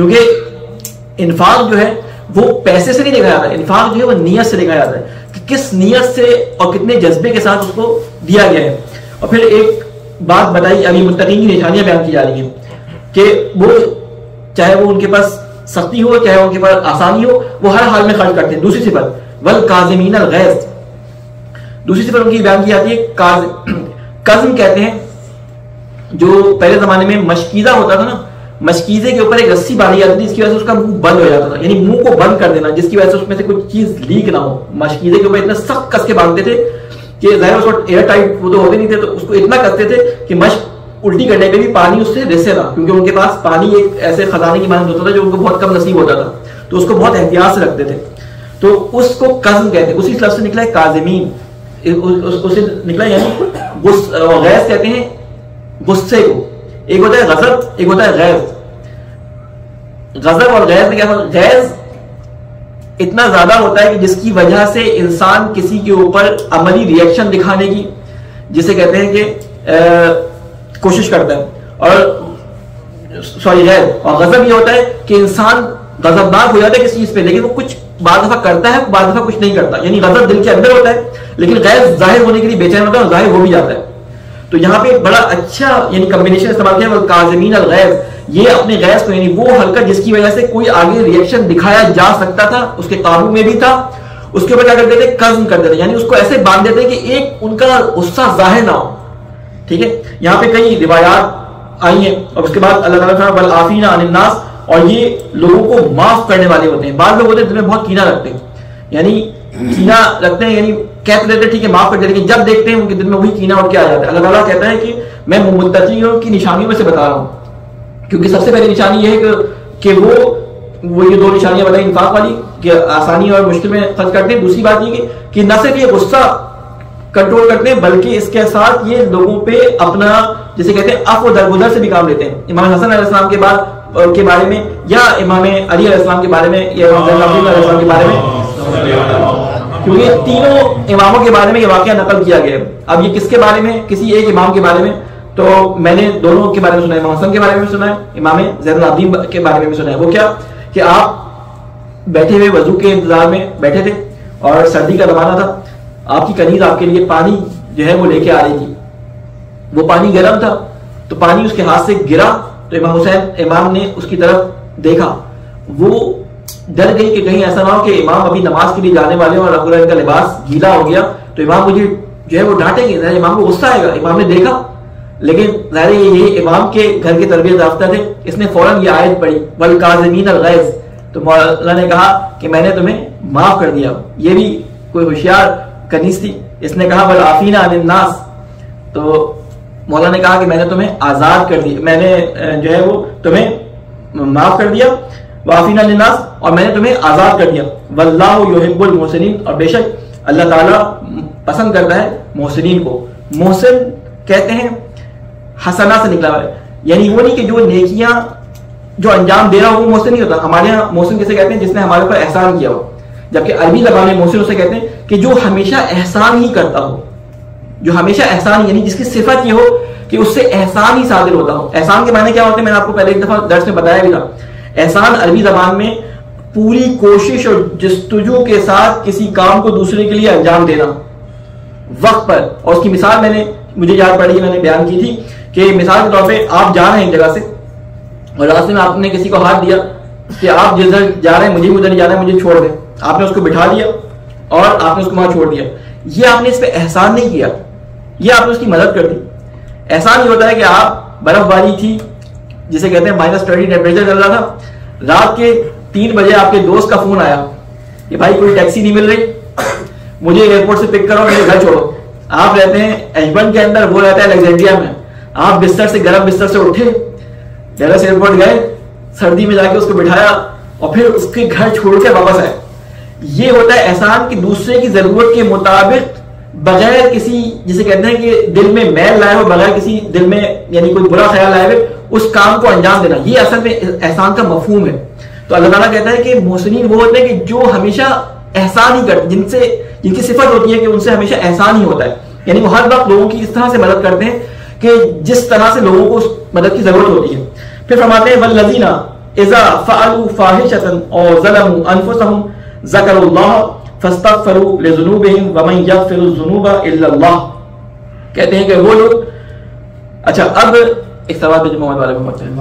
کیونکہ انفاق جو ہے وہ پیسے سے نہیں دیکھا جاتا، انفاق جو ہے وہ نیت سے دیکھا جاتا ہے کہ کس نیت سے اور کتنے جذبے کے ساتھ اس کو دیا گیا ہے. اور پھر ایک بات بتائی، ابھی متقین کی نشانیاں بیان کی جا رہی ہیں کہ وہ چاہے وہ ان کے پاس سختی ہو چاہے ان کے پاس آسانی ہو، وہ ہر حال میں خرچ کرتے ہیں. دوسری صفت والکاظمین الغیظ، دوسری صفت ان کی بیان کی جاتی ہے قزم کہتے ہیں جو پہلے زمانے میں مشکیزہ ہوتا تھا نا، مشکیزے کے اوپر ایک رسی باندھی جاتی تھی جس کی وجہ سے اس کا منہ بند ہو جاتا تھا، یعنی منہ کو بند کر دینا جس کی وجہ سے اس میں سے کوئی چیز لیک نہ ہو. مشکیزے کے اوپر اتنا سخت کس کے باندھتے تھے کہ ظاہر اس وقت ایئر ٹائٹ وہ تو ہوتے نہیں تھے، تو اس کو اتنا کستے تھے کہ مشق الٹی کرنے پہ بھی پانی اس سے رسے نہ، کیونکہ ان کے پاس پانی ایک ایسے خزانے کی مانند ہوتا تھا جو ان کو بہت کم نصیب ہوتا تھا، تو اس کو بہت احتیاط سے رکھتے تھے. تو اس کو قزم کہتے ہیں، اسی لفظ سے نکلا ہے کاظمین، اس سے نکلا یعنی غیظ کہتے ہیں غصے کو. ایک ہوتا ہے غضب، ایک ہوتا ہے غیظ. غضب اور غیظ میں کیا ہوتا ہے؟ غیظ اتنا زیادہ ہوتا ہے کہ جس کی وجہ سے انسان کسی کے اوپر عملی ری ایکشن دکھانے کی جسے کہتے ہیں کہ کوشش کرتا ہے، اور سوری غیظ. اور غضب یہ ہوتا ہے کہ انسان غضبناک ہو جاتا ہے کسی چیز پہ لیکن وہ کچھ بعض دفعہ کرتا ہے بعض دفعہ کچھ نہیں کرتا، یعنی غضب دل کے اندر ہوتا ہے لیکن غیظ ظاہر ہونے کے لیے بے چین ہوتا ہے اور ظاہر ہو بھی جاتا ہے. تو یہاں پہ ایک بڑا اچھا یعنی کمبینیشن استعمال کیا والکاظمین الغیظ، یہ اپنے غیظ کو یعنی وہ حرکت جس کی وجہ سے کوئی آگے ری ایکشن دکھایا جا سکتا تھا اس کے قابو میں بھی تھا، اس کے اوپر کیا کرتے تھے؟ قزم کر دیتے، یعنی اس کو ایسے باندھ دیتے کہ ایک ان کا غصہ ظاہر نہ ہو. ٹھیک ہے، یہاں پہ کئی روایات آئی ہیں. اور اس کے بعد اللہ تعالیٰ فرمایا والعافین عن الناس، اور یہ لوگوں کو معاف کرنے والے ہوتے ہیں. بعض لوگ ہوتے ہیں دل میں بہت کینہ رکھتے ہیں، یعنی کینہ رکھتے ہیں یعنی کہتے رہتے ٹھیک ہے معاف کر دیں، لیکن جب دیکھتے ہیں ان کے دل میں وہی کینہ اٹھ کے آ جاتا ہے. اللہ تعالیٰ کہتا ہے کہ میں متقیوں کی نشانیوں میں سے بتا رہا ہوں، کیونکہ سب سے پہلی نشانی یہ ہے کہ وہ یہ 2 نشانیاں بتائیں انفاق والی کہ آسانی اور مشکل میں خرچ کرتے ہیں. دوسری بات یہ کہ نہ صرف یہ غصہ کنٹرول کرتے ہیں بلکہ اس کے ساتھ یہ لوگوں پہ اپنا جسے کہتے ہیں عفو درگزر سے بھی کام لیتے ہیں. امام حسن علیہ السلام کے بارے میں یا امام علی علیہ السلام کے بارے میں یا امام زین العابدین علیہ السلام کے بارے میں، کیونکہ تینوں اماموں کے بارے میں یہ واقعہ نقل کیا گیا ہے. اب یہ کس کے بارے میں؟ کسی ایک امام کے بارے میں. تو میں نے دونوں کے بارے میں سنا ہے، امام حسن کے بارے میں سنا ہے، امام زین العابدین کے بارے میں بھی سنا ہے. وہ کیا کہ آپ بیٹھے ہوئے وضو کے انتظار میں بیٹھے تھے اور سردی کا زمانہ تھا، آپ کی کنیز آپ کے لیے پانی جو ہے وہ لے کے آ رہی تھی. وہ پانی گرم تھا تو پانی اس کے ہاتھ سے گرا تو امام حسین امام نے اس کی طرف دیکھا، وہ ڈر گئی کہ کہیں ایسا نہ ہو کہ امام ابھی نماز کے لیے جانے والے اور اب ان کا لباس گیلا ہو گیا تو امام مجھے جو ہے وہ ڈانٹیں گے، امام کو غصہ آئے گا. امام نے دیکھا لیکن ظاہر یہ امام کے گھر کے تربیت یافتہ تھے، اس نے فوراً یہ آیت پڑھی والکاظمین الغیظ. تو مولا نے کہا کہ میں نے تمہیں معاف کر دیا. یہ بھی کوئی ہوشیار کنیز تھی، اس نے کہا والعافین عن الناس. تو مولا نے کہا کہ میں نے تمہیں آزاد کر دیا، میں نے جو ہے وہ تمہیں معاف کر دیا وعافین عن الناس، اور میں نے تمہیں آزاد کر دیا. واللہ یحب المحسنین، اور بے شک اللہ تعالیٰ پسند کرتا ہے محسنین کو. محسن کہتے ہیں حسنہ سے نکلا ہے، یعنی وہ نہیں کہ جو نیکیاں جو انجام دے رہا ہو وہ محسن نہیں ہوتا. ہمارے یہاں محسن کسے کہتے ہیں؟ جس نے ہمارے اوپر احسان کیا ہو، جبکہ عربی زبان میں محسن اسے کہتے ہیں کہ جو ہمیشہ احسان ہی کرتا ہو، جو ہمیشہ احسان یعنی جس کی صفت یہ ہو کہ اس سے احسان ہی صادر ہوتا ہو. احسان کے معنی کیا ہوتے ہیں میں نے آپ کو پہلے ایک دفعہ درس میں بتایا بھی تھا. احسان عربی زبان میں پوری کوشش اور جستجو کے ساتھ کسی کام کو دوسرے کے لیے انجام دینا وقت پر. اور اس کی مثال میں نے مجھے یاد پڑی میں نے بیان کی تھی کہ مثال کے طور پہ آپ جا رہے ہیں ایک جگہ سے اور راستے میں آپ نے کسی کو ہاتھ دیا کہ آپ جدھر جا رہے ہیں مجھے ادھر جانا ہے, مجھے چھوڑ دیں. آپ نے اس کو بٹھا دیا اور آپ نے اس کو وہاں چھوڑ دیا. یہ آپ نے اس پہ احسان نہیں کیا, یہ آپ نے اس کی مدد کر دی. احسان یہ ہوتا ہے کہ آپ برف باری تھی جسے کہتے ہیں -30 ٹیمپریچر چل رہا تھا, رات کے 3 بجے آپ کے دوست کا فون آیا کہ بھائی کوئی ٹیکسی نہیں مل رہی, مجھے ایئرپورٹ سے پک کرو, میرے گھر چھوڑو. آپ رہتے ہیں ایشبرن کے اندر, وہ رہتا ہے الیگزینڈریا میں. آپ بستر سے گرم بستر سے اٹھے, ڈیلس ایئرپورٹ گئے, سردی میں جا کے اس کو بٹھایا اور پھر اس کے گھر چھوڑ کے واپس آئے. یہ ہوتا ہے احسان کہ دوسرے کی ضرورت کے مطابق بغیر کسی جسے کہتے ہیں کہ دل میں میل لائے ہو, بغیر کسی دل میں یعنی کوئی برا خیال لائے ہوئے اس کام کو انجام دینا, یہ اصل میں احسان کا مفہوم ہے. تو اللہ تعالیٰ کہتا ہے کہ محسنین وہ ہوتے ہیں کہ جو ہمیشہ احسان ہی کرتے, جن کی صفت ہوتی ہے کہ ان سے ہمیشہ احسان ہی ہوتا ہے. یعنی وہ ہر وقت لوگوں کی اس طرح سے مدد کرتے ہیں کہ جس طرح سے لوگوں کو اس مدد کی ضرورت ہوتی ہے. پھر فرماتے ہیں والذین اذا فعلوا فاحشۃ او ظلموا انفسهم ذکروا اللہ فاستغفروا لذنوبهم ومن یغفر الذنوب الا اللہ. کہتے ہیں کہ وہ لوگ, اچھا اب ایک سوال پہ جو محمد والے پہنچے ہیں,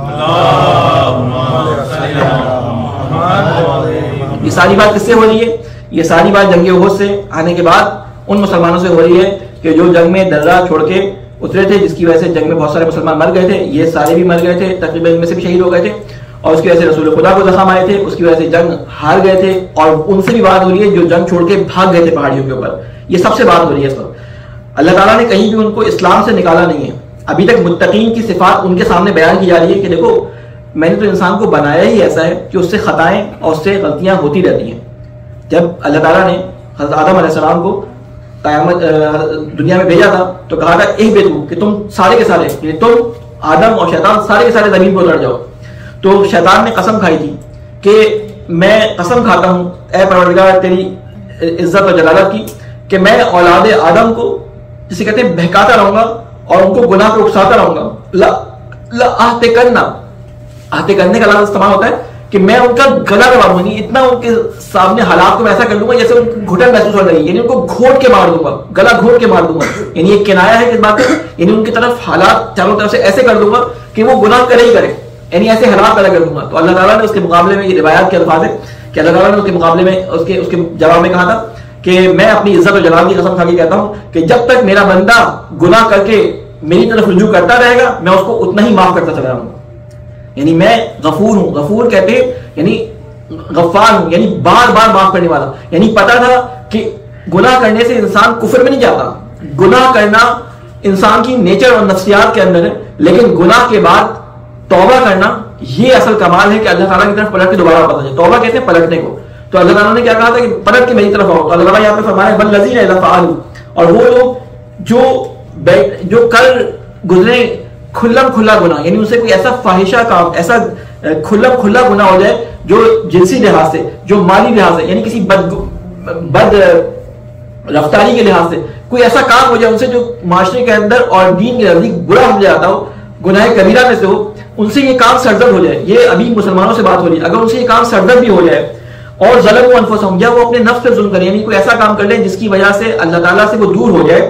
یہ ساری بات کس سے ہو رہی ہے؟ یہ ساری بات جنگ احد سے آنے کے بعد ان مسلمانوں سے ہو رہی ہے کہ جو جنگ میں درہ چھوڑ کے اترے تھے, جس کی وجہ سے جنگ میں بہت سارے مسلمان مر گئے تھے. یہ سارے بھی مر گئے تھے, تقریباً ان میں سے بھی شہید ہو گئے تھے, اور اس کی وجہ سے رسول خدا کو زخم آئے تھے, اس کی وجہ سے جنگ ہار گئے تھے. اور ان سے بھی بات ہو رہی ہے جو جنگ چھوڑ کے بھاگ گئے تھے پہاڑیوں کے اوپر. یہ سب سے بات ہو رہی ہے اس وقت. اللہ تعالیٰ نے کہیں بھی ان کو اسلام سے نکالا نہیں ہے. ابھی تک متقین کی صفات ان کے سامنے بیان کی جا رہی ہے کہ دیکھو میں نے تو انسان کو بنایا ہی ایسا ہے کہ اس سے خطائیں اور اس سے غلطیاں ہوتی رہتی ہیں. جب اللہ تعالیٰ نے حضرت آدم علیہ السلام کو قیامت دنیا میں بھیجا تھا تو کہا تھا اہبطوا کہ تم سارے کے سارے, یعنی تم آدم اور شیطان سارے کے سارے زمین پر اتر جاؤ. تو شیطان نے قسم کھائی تھی کہ میں قسم کھاتا ہوں اے پروردگار تیری عزت اور جلالت کی کہ میں اولاد آدم کو جسے کہتے ہیں بہکاتا رہوں گا اور ان کو گناہ کو اکساتا رہوں گا. آہتے کرنے کا لفظ استعمال ہوتا ہے کہ میں ان کا گلا دبا دوں گا, اتنا ان کے سامنے حالات کو میں ایسا کر دوں گا جیسے ان کو گھٹن محسوس ہو رہی ہے, یعنی ان کو گھوٹ کے مار دوں گا, گلا گھوٹ کے مار دوں گا. یعنی ایک کنایا ہے کس بات کا, یعنی ان کی طرف حالات چاروں طرف سے ایسے کر دوں گا کہ وہ گناہ کرے ہی کرے, یعنی ایسے حالات پیدا کر دوں گا. تو اللہ تعالیٰ نے اس کے مقابلے میں, یہ روایات کے الفاظ ہے کہ اللہ تعالیٰ نے اس کے مقابلے میں اس کے جواب میں کہا تھا کہ میں اپنی عزت اور جلال کی قسم کھا کے کہتا ہوں کہ جب تک میرا بندہ گناہ کر کے میری طرف رجوع کرتا رہے گا میں اس کو اتنا ہی معاف کرتا چلا رہوں گا. یعنی میں غفور ہوں, غفور کہتے ہیں یعنی غفار ہوں, یعنی بار بار معاف کرنے والا. یعنی پتا تھا کہ گناہ کرنے سے انسان کفر میں نہیں جاتا, گناہ کرنا انسان کی نیچر اور نفسیات کے اندر ہے, لیکن گناہ کے بعد توبہ کرنا یہ اصل کمال ہے کہ اللہ تعالیٰ کی طرف پلٹ کے دوبارہ واپس آ جائے. توبہ کہتے ہیں پلٹنے کو. تو اللہ تعالیٰ نے کیا کہا تھا کہ پلٹ کے میری طرف آؤ. اللہ تعالیٰ یہاں پہ فرمایا والذین اذا فعلوا, اور وہ لوگ جو کل گزرے کھلم کھلا گناہ, یعنی ان سے کوئی ایسا فاحشہ کام, ایسا کھلم کھلا گناہ ہو جائے جو جنسی لحاظ سے, جو مالی لحاظ سے, یعنی کسی بد رفتاری کے لحاظ سے کوئی ایسا کام ہو جائے ان سے جو معاشرے کے اندر اور دین کے نزدیک برا ہو جاتا ہو, گناہ کبیرہ میں سے ہو, ان سے یہ کام سرزد ہو جائے. یہ ابھی مسلمانوں سے بات ہو رہی ہے. اگر ان سے یہ کام سرزد بھی ہو جائے اور ظلموا انفسهم, یا وہ اپنے نفس پہ ظلم کریں, یعنی کوئی ایسا کام کر لیں جس کی وجہ سے اللہ تعالیٰ سے وہ دور ہو جائے,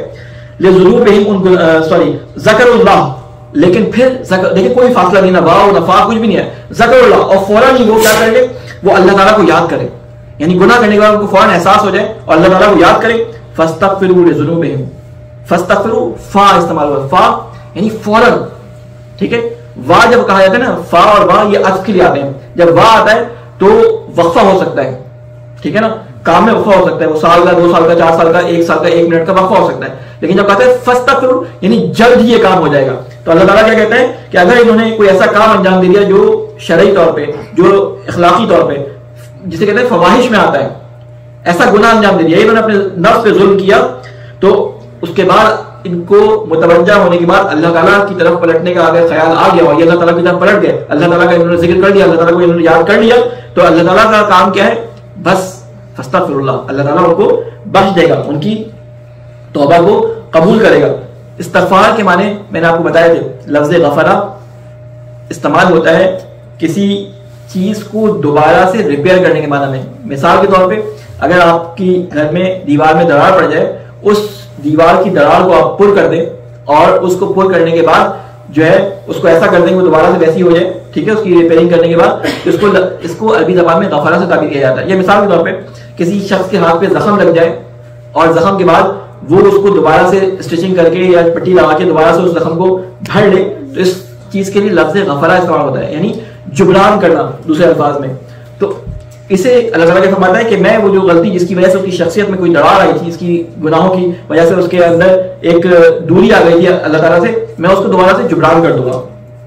ذکر اللہ, لیکن پھر دیکھیں کوئی فاصلہ نہیں, نہ واو نہ فا, کچھ بھی نہیں ہے, ذکر اللہ, اور فوراً ہی وہ کیا کر لے, وہ اللہ تعالیٰ کو یاد کرے. یعنی گناہ کرنے کے بعد ان کو فوراً احساس ہو جائے اور اللہ تعالیٰ کو یاد کرے. فاستغفروا لذنوبہم, فاستغفروا فا استعمال ہوا, فا یعنی فوراً, ٹھیک ہے. وا جب کہا جاتا ہے نا, فا اور وا یہ عطف کے لیے آتے ہیں. جب وا آتا ہے تو وقفہ ہو سکتا ہے, ٹھیک ہے نا, کام میں وقفہ ہو سکتا ہے, وہ سال کا, 2 سال کا, 4 سال کا, 1 سال کا, 1 منٹ کا وقفہ ہو سکتا ہے. لیکن جب کہتے ہیں فاستغفروا یعنی جلد ہی یہ کام ہو جائے گا. تو اللہ تعالیٰ کیا کہتے ہیں کہ اگر انہوں نے کوئی ایسا کام انجام دے دیا جو شرعی طور پہ, جو اخلاقی طور پہ, جسے کہتے ہیں فواحش میں آتا ہے, ایسا گناہ انجام دے دیا, انہوں نے اپنے نفس پہ ظلم کیا, تو اس کے بعد ان کو متوجہ ہونے کے بعد اللہ تعالیٰ کی طرف پلٹنے کا اگر خیال آ گیا اور یہ اللہ تعالیٰ کی طرف پلٹ گئے, اللہ تعالیٰ کا انہوں نے ذکر کر لیا, اللہ تعالیٰ کو انہوں نے یاد کر لیا, تو اللہ تعالیٰ کا کام کیا ہے, بس فاستغفر اللہ, اللہ تعالیٰ ان کو بخش دے گا, ان کی توبہ کو قبول کرے گا. استغفار کے معنی میں نے آپ کو بتایا تھے، لفظ غفرہ استعمال ہوتا ہے کسی چیز کو دوبارہ سے ریپیئر کرنے کے معنی میں. مثال کے طور پہ اگر آپ کی گھر میں دیوار میں دراڑ پڑ جائے، اس دیوار کی دراڑ کو آپ پر کر دیں اور اس کو پر کرنے کے بعد جو ہے اس کو ایسا کر دیں کہ وہ دوبارہ سے ویسی ہو جائے، ٹھیک ہے، اس کی ریپیئرنگ کرنے کے بعد اس کو عربی زبان میں غفرہ سے تعبیر کیا جاتا ہے. یہ مثال کے طور پہ کسی شخص کے ہاتھ پہ زخم لگ جائے اور زخم کے بعد وہ اس کو دوبارہ سے اسٹچنگ کر کے یا پٹی لگا کے دوبارہ سے اس زخم کو بھر لے، تو اس چیز کے لیے لفظ غفرہ استعمال ہوتا ہے، یعنی جبران کرنا دوسرے الفاظ میں. تو اسے اللہ تعالیٰ کا فرماتا ہے کہ میں وہ جو غلطی جس کی وجہ سے اس کی شخصیت میں کوئی دراڑ آئی تھی، اس کی گناہوں کی وجہ سے اس کے اندر ایک دوری آ گئی تھی اللہ تعالیٰ سے، میں اس کو دوبارہ سے جبران کر دوں گا.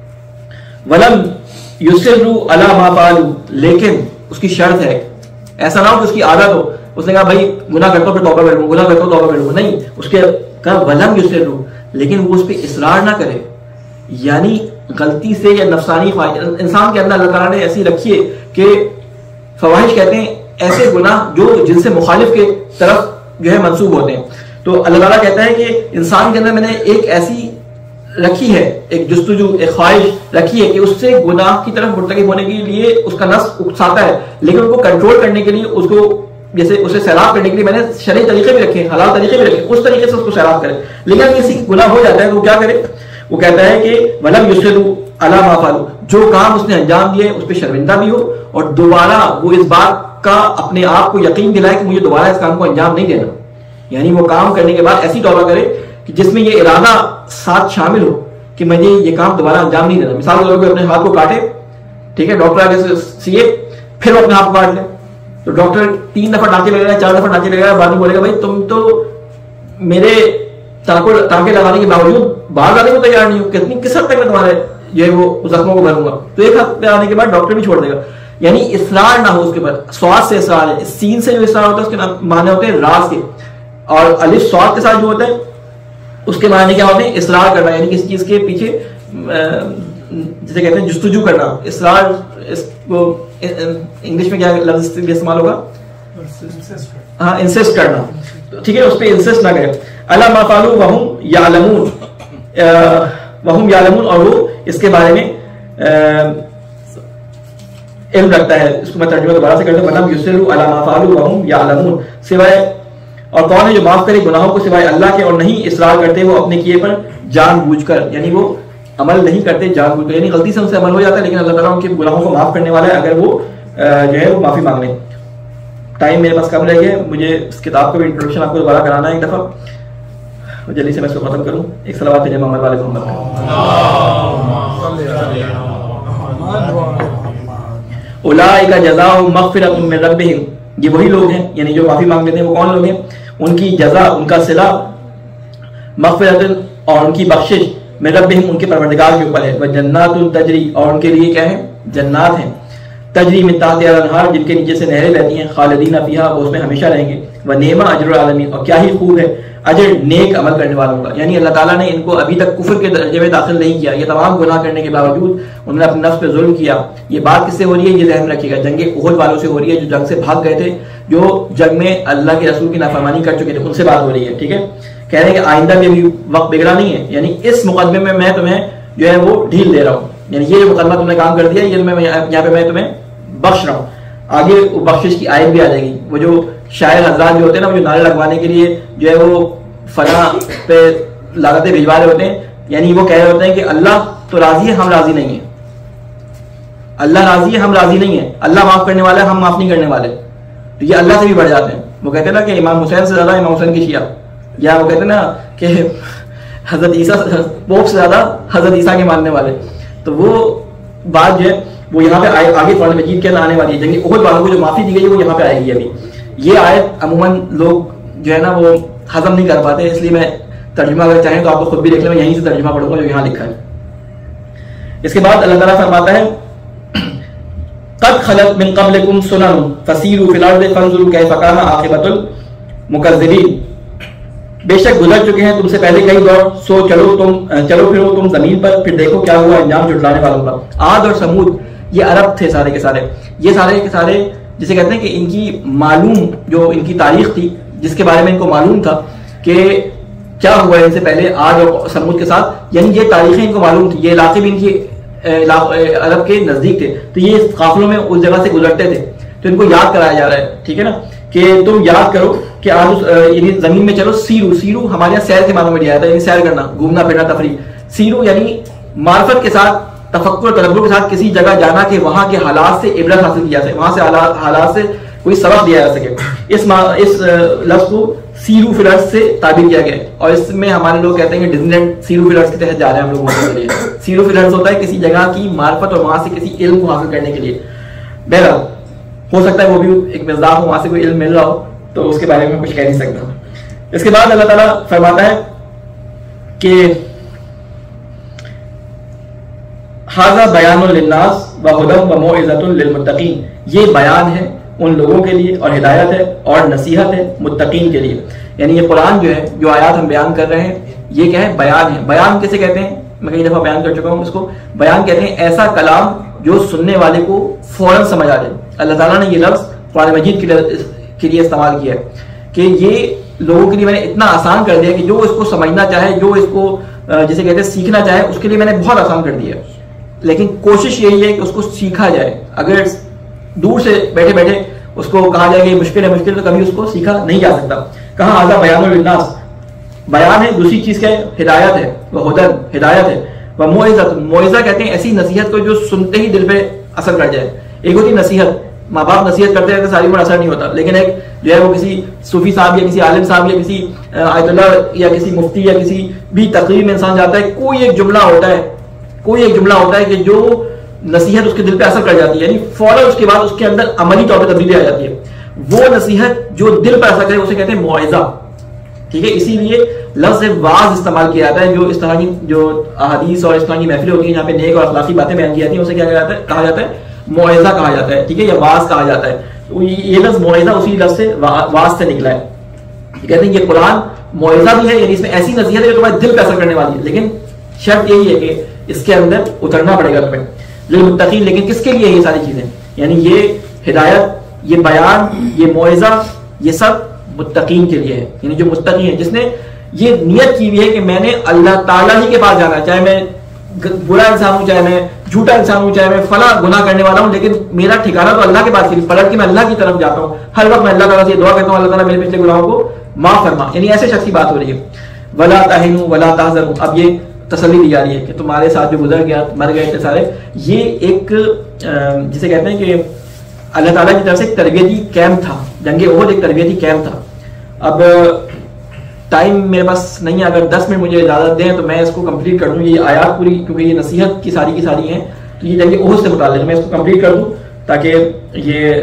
ولم یصروا علی ما فعلوا، لیکن اس کی شرط ہے ایسا نہ ہو کہ اس کی عادت ہو، اس نے کہا بھائی گناہ کرتا ہوں پھر توبہ کروں، گناہ کرتا ہوں توبہ کروں، نہیں، اس کے کہا ولم یصروا، لیکن وہ اس پہ اصرار نہ کرے. یعنی غلطی سے یا نفسانی خواہش انسان کے اندر اللہ تعالیٰ نے ایسی رکھی ہے کہ فواحش کہتے ہیں ایسے گناہ جو جن سے مخالف کے طرف جو ہے منسوب ہوتے ہیں. تو اللہ تعالیٰ کہتا ہے کہ انسان کے اندر میں نے ایک ایسی رکھی ہے، ایک جستجو، ایک خواہش رکھی ہے کہ اس سے گناہ کی طرف مرتکب ہونے کے لیے اس کا نفس اکساتا ہے، لیکن ان کو کنٹرول کرنے کے لیے اس کو جیسے اسے سیراب کرنے کے لیے میں نے شرعی طریقے بھی رکھے، حلال طریقے بھی رکھے، اس طریقے سے اس کو سیراب کرے. لیکن اگر کسی گناہ ہو جاتا ہے تو وہ کیا کرے؟ وہ کہتا ہے کہ ولم یصروا علی ما فعلوا، جو کام اس نے انجام دیے اس پہ شرمندہ بھی ہو اور دوبارہ وہ اس بات کا اپنے آپ کو یقین دلائے کہ مجھے دوبارہ اس کام کو انجام نہیں دینا. یعنی وہ کام کرنے کے بعد ایسی توبہ کرے کہ جس میں یہ ارادہ ساتھ شامل ہو کہ مجھے یہ کام دوبارہ انجام نہیں دینا. مثال کے طور پہ اپنے ہاتھ کو کاٹے، ٹھیک ہے، ڈاکٹر آگے سے سیے، پھر وہ اپنے ہاتھ کو کاٹ لے، تو ڈاکٹر 3 دفعہ ٹانکے لگے گا، 4 دفعہ ٹانکے لگے گا، بعد میں بولے گا بھائی تم تو میرے ٹانکے لگانے کے باوجود باہر آنے کو تیار نہیں ہو، کس حد تک میں تمہارے جو ہے وہ زخموں کو بھروں گا. تو ایک حد پہ آنے کے بعد ڈاکٹر بھی چھوڑ دے گا. یعنی اصرار نہ ہو اس کے اوپر. سواد سے اصرار ہے، سین سے جو اصرار ہوتا ہے اس کے معنی ہوتے ہیں راز کے، اور الف سواد کے ساتھ جو ہوتا ہے اس کے معنی کیا ہوتے ہیں؟ اصرار کرنا، یعنی کسی چیز کے پیچھے جسے کہتے ہیں جستجو کرنا. اصرار اس کو انگلش میں کیا لفظ استعمال ہوگا؟ ہاں، انسسٹ کرنا. ٹھیک ہے، اس پہ انسسٹ نہ کرے. علی ما فعلوا وهم یعلمون، وهم یعلمون، اور وہ اس کے بارے میں علم رکھتا ہے. اس کو میں ترجمہ دوبارہ سے کرتا ہوں. ولم یصروا علی ما فعلوا وهم یعلمون، سوائے اور کون ہے جو معاف کرے گناہوں کو سوائے اللہ کے، اور نہیں اصرار کرتے وہ اپنے کیے پر جان بوجھ کر، یعنی وہ عمل نہیں کرتے جان بوجھ کر، یعنی غلطی سے ان سے عمل ہو جاتا ہے لیکن اللہ تعالیٰ ان کے گناہوں کو معاف کرنے والا ہے اگر وہ جو ہے وہ معافی مانگ لیں. ٹائم میرے پاس کم رہ گیا، مجھے اس کتاب کا بھی انٹروڈکشن آپ کو دوبارہ کرانا ہے ایک دفعہ، جلدی سے میں اس کو ختم کروں. ایک صلوات ہے محمد والے محمد. اولئک جزاؤہم مغفرۃ من ربہم، یہ وہی لوگ ہیں یعنی جو معافی مانگ لیتے ہیں. وہ کون لوگ ہیں؟ ان کی جزا، ان کا صلہ، مغفرۃ، اور ان کی بخشش، من ربہم، ان کے پروردگار کے اوپر ہے. وجنات تجری، اور ان کے لیے کیا ہے؟ جنات ہیں. تجری من تحتہا الانہار، جن کے نیچے سے نہریں بہتی ہیں. خالدین فیہا، وہ اس میں ہمیشہ رہیں گے. ونعم اجر العالمین، اور کیا ہی خوب ہے اجر نیک عمل کرنے والوں کا. یعنی اللہ تعالیٰ نے ان کو ابھی تک کفر کے درجے میں داخل نہیں کیا. یہ تمام گناہ کرنے کے باوجود انہوں نے اپنے نفس پہ ظلم کیا. یہ بات کس سے ہو رہی ہے؟ یہ ذہن رکھیے گا، جنگ احد والوں سے ہو رہی ہے، جو جنگ سے بھاگ گئے تھے، جو جنگ میں اللہ کے رسول کی نافرمانی کر چکے تھے، ان سے بات ہو رہی ہے. ٹھیک ہے، کہہ رہے ہیں کہ آئندہ بھی ابھی وقت بگڑا نہیں ہے، یعنی اس مقدمے میں میں تمہیں جو ہے وہ ڈھیل دے رہا ہوں. یعنی یہ جو مقدمہ تم نے کام کر دیا یہ میں یہاں پہ میں تمہیں بخش رہا ہوں. آگے وہ بخشش کی آیت بھی آ جائے گی. وہ جو شاعر حضرات جو ہوتے ہیں نا، وہ جو نعرے لگوانے کے لیے جو ہے وہ فلاں پہ لاگتیں بھجوا رہے ہوتے ہیں، یعنی وہ کہہ رہے ہوتے ہیں کہ اللہ تو راضی ہے، ہم راضی نہیں ہیں. اللہ راضی ہے، ہم راضی نہیں ہیں. اللہ معاف کرنے والا ہے، ہم معاف نہیں کرنے والے. تو یہ اللہ سے بھی بڑھ جاتے ہیں. وہ کہتے ہیں نا کہ امام حسین سے زیادہ امام حسین کی شیعہ، یا وہ کہتے ہیں نا کہ حضرت عیسیٰ پوپ سے زیادہ حضرت عیسیٰ کے ماننے والے. تو وہ بات جو ہے وہ یہاں پہ آگے قرآن مجید کے اندر آنے والی ہے. جنگ احد والوں کو جو معافی دی گئی ہے وہ یہاں پہ آئے گی. ابھی یہ آیت عموماً لوگ جو ہے نا وہ ہضم نہیں کر پاتے، اس لیے میں ترجمہ اگر چاہیں تو آپ کو خود بھی دیکھ لیں، میں یہیں سے ترجمہ پڑھوں گا جو یہاں لکھا ہے. اس کے بعد اللہ تعالیٰ فرماتا ہے قد خلت من قبلکم سنن فسیروا فی الارض فانظروا کیف کان عاقبۃ المکذبین، بے شک گزر چکے ہیں تم سے پہلے کئی دور، سو چلو پھرو تم زمین پر، پھر دیکھو کیا ہوا انجام جھٹلانے والوں کا. عاد اور سمود یہ عرب تھے سارے کے سارے. یہ سارے کے سارے جسے کہتے ہیں کہ ان کی معلوم جو ان کی تاریخ تھی، جس کے بارے میں ان کو معلوم تھا کہ کیا ہوا ان سے پہلے عاد اور سمود کے ساتھ، یعنی یہ تاریخیں ان کو معلوم تھی، یہ علاقے بھی ان کی عرب کے نزدیک تھے، تو یہ قافلوں میں اس جگہ سے گزرتے تھے، تو ان کو یاد کرایا جا رہا ہے، ٹھیک ہے نا، کہ تم یاد کرو کہ آج یعنی زمین میں چلو، سیرو ہمارے یہاں سیر کے معنوں میں لیا جاتا ہے، یعنی سیر کرنا، گھومنا پھرنا، تفریح، سیرو یعنی معرفت کے ساتھ، تفکر تدبر کے ساتھ کسی جگہ جانا کہ وہاں کے حالات سے عبرت حاصل کیا جائے، وہاں سے حالات سے کوئی سبق دیا جا سکے. اس لفظ کو سیرو فی الارض سے تعبیر کیا گیا ہے، اور اس میں ہمارے لوگ کہتے ہیں کہ ڈزنی لینڈ سیرو فی الارض کے تحت جا رہے ہیں ہم لوگ. سیرو فی الارض ہوتا ہے کسی جگہ کی معرفت اور وہاں سے کسی علم کو حاصل کرنے کے لیے. بہرحال ہو سکتا ہے وہ بھی ایک مزاح ہو، وہاں سے کوئی علم مل رہا ہو، تو اس کے بارے میں کچھ کہہ نہیں سکتا. اس کے بعد اللہ تعالیٰ فرماتا ہے کہ ھذا بیان للناس وہدی وموعظۃ للمتقین، یہ بیان ہے ان لوگوں کے لیے اور ہدایت ہے اور نصیحت ہے متقین کے لیے. یعنی یہ قرآن جو ہے، جو آیات ہم بیان کر رہے ہیں، یہ کیا ہے؟ بیان ہے. بیان کیسے کہتے ہیں؟ میں کئی دفعہ بیان کر چکا ہوں اس کو. بیان کہتے ہیں ایسا کلام جو سننے والے کو فوراً سمجھ آ جائے. اللہ تعالیٰ نے یہ لفظ قرآن مجید کے لیے استعمال کیا ہے کہ یہ لوگوں کے لیے میں نے اتنا آسان کر دیا کہ جو اس کو سمجھنا چاہے، جو اس کو جسے کہتے ہیں سیکھنا چاہے، اس کے لیے میں نے بہت آسان کر دیا. لیکن کوشش یہی ہے کہ اس کو سیکھا جائے. اگر دور سے بیٹھے بیٹھے اس کو کہا جائے کہ یہ مشکل ہے تو کبھی اس کو سیکھا نہیں جا سکتا. کہاں ھذا بیان للناس، بیان ہے. دوسری چیز کیا ہے؟ ہدایت ہے. وہ ہدن، ہدایت ہے. وہ موعظۃ، موعظہ کہتے ہیں ایسی نصیحت کو جو سنتے ہی دل پہ اثر کر جائے. ایک ہوتی نصیحت، ماں باپ نصیحت کرتے ہیں تو ساری عمر اثر نہیں ہوتا، لیکن ایک جو ہے وہ کسی صوفی صاحب یا کسی عالم صاحب یا کسی آیت اللہ یا کسی مفتی یا کسی بھی تقریر میں انسان جاتا ہے، کوئی ایک جملہ ہوتا ہے کہ جو نصیحت اس کے دل پہ اثر کر جاتی ہے، یعنی فوراً اس کے بعد اس کے اندر عملی طور پہ تبدیلی آ جاتی ہے. وہ نصیحت جو دل پر اثر کرے اسے کہتے ہیں موعظہ. ٹھیک ہے، اسی لیے لفظ واعظ استعمال کیا جاتا ہے. جو اس طرح کی جو احادیث اور اس طرح کی محفلیں ہوتی ہیں جہاں پہ نیک اور اخلاقی باتیں بیان کی جاتی ہیں، اسے کیا کہا جاتا ہے؟ موعظہ کہا جاتا ہے. ٹھیک ہے، یا واعظ کہا جاتا ہے. یہ لفظ موعظہ اسی لفظ سے واعظ سے نکلا ہے. کہتے ہیں یہ قرآن موعظہ بھی ہے، یعنی اس میں ایسی نصیحت ہے جو تمہارے دل پہ اثر کرنے والی ہے، لیکن شرط یہی ہے کہ اس کے اندر اترنا پڑے گا تمہیں. للمتقین، لیکن کس کے لیے یہ ساری چیزیں؟ یعنی یہ ہدایت، یہ بیان، یہ موعظہ، یہ سب متقین کے لیے ہے. یعنی جو متقی ہیں، جس نے یہ نیت کی ہوئی ہے کہ میں نے اللہ تعالیٰ ہی کے پاس جانا ہے، چاہے میں برا انسان ہوں، چاہے میں جھوٹا انسان ہوں، چاہے میں فلاں گناہ کرنے والا ہوں، لیکن میرا ٹھکانہ تو اللہ کے پاس ہی، پلٹ کے میں اللہ کی طرف جاتا ہوں. ہر وقت میں اللہ تعالیٰ سے دعا کرتا ہوں اللہ تعالیٰ میرے پچھلے گناہوں کو معاف فرما. یعنی ایسے شخص کی بات ہو رہی ہے. ولا تہنوا ولا تحزنوا، اب یہ تسلی دی جا رہی ہے کہ تمہارے ساتھ جو گزر گیا، مر گئے تھے سارے، یہ ایک جسے کہتے ہیں کہ اللہ تعالیٰ کی طرف سے ایک تربیتی کیمپ تھا. جنگ احد ایک تربیتی کیمپ تھا. اب ٹائم میرے پاس نہیں ہے، اگر 10 منٹ مجھے اجازت دیں تو میں اس کو کمپلیٹ کر دوں. یہ آیات پوری، کیونکہ یہ نصیحت کی ساری ہیں، تو یہ جنگ احد سے متعلق میں اس کو کمپلیٹ کر دوں تاکہ یہ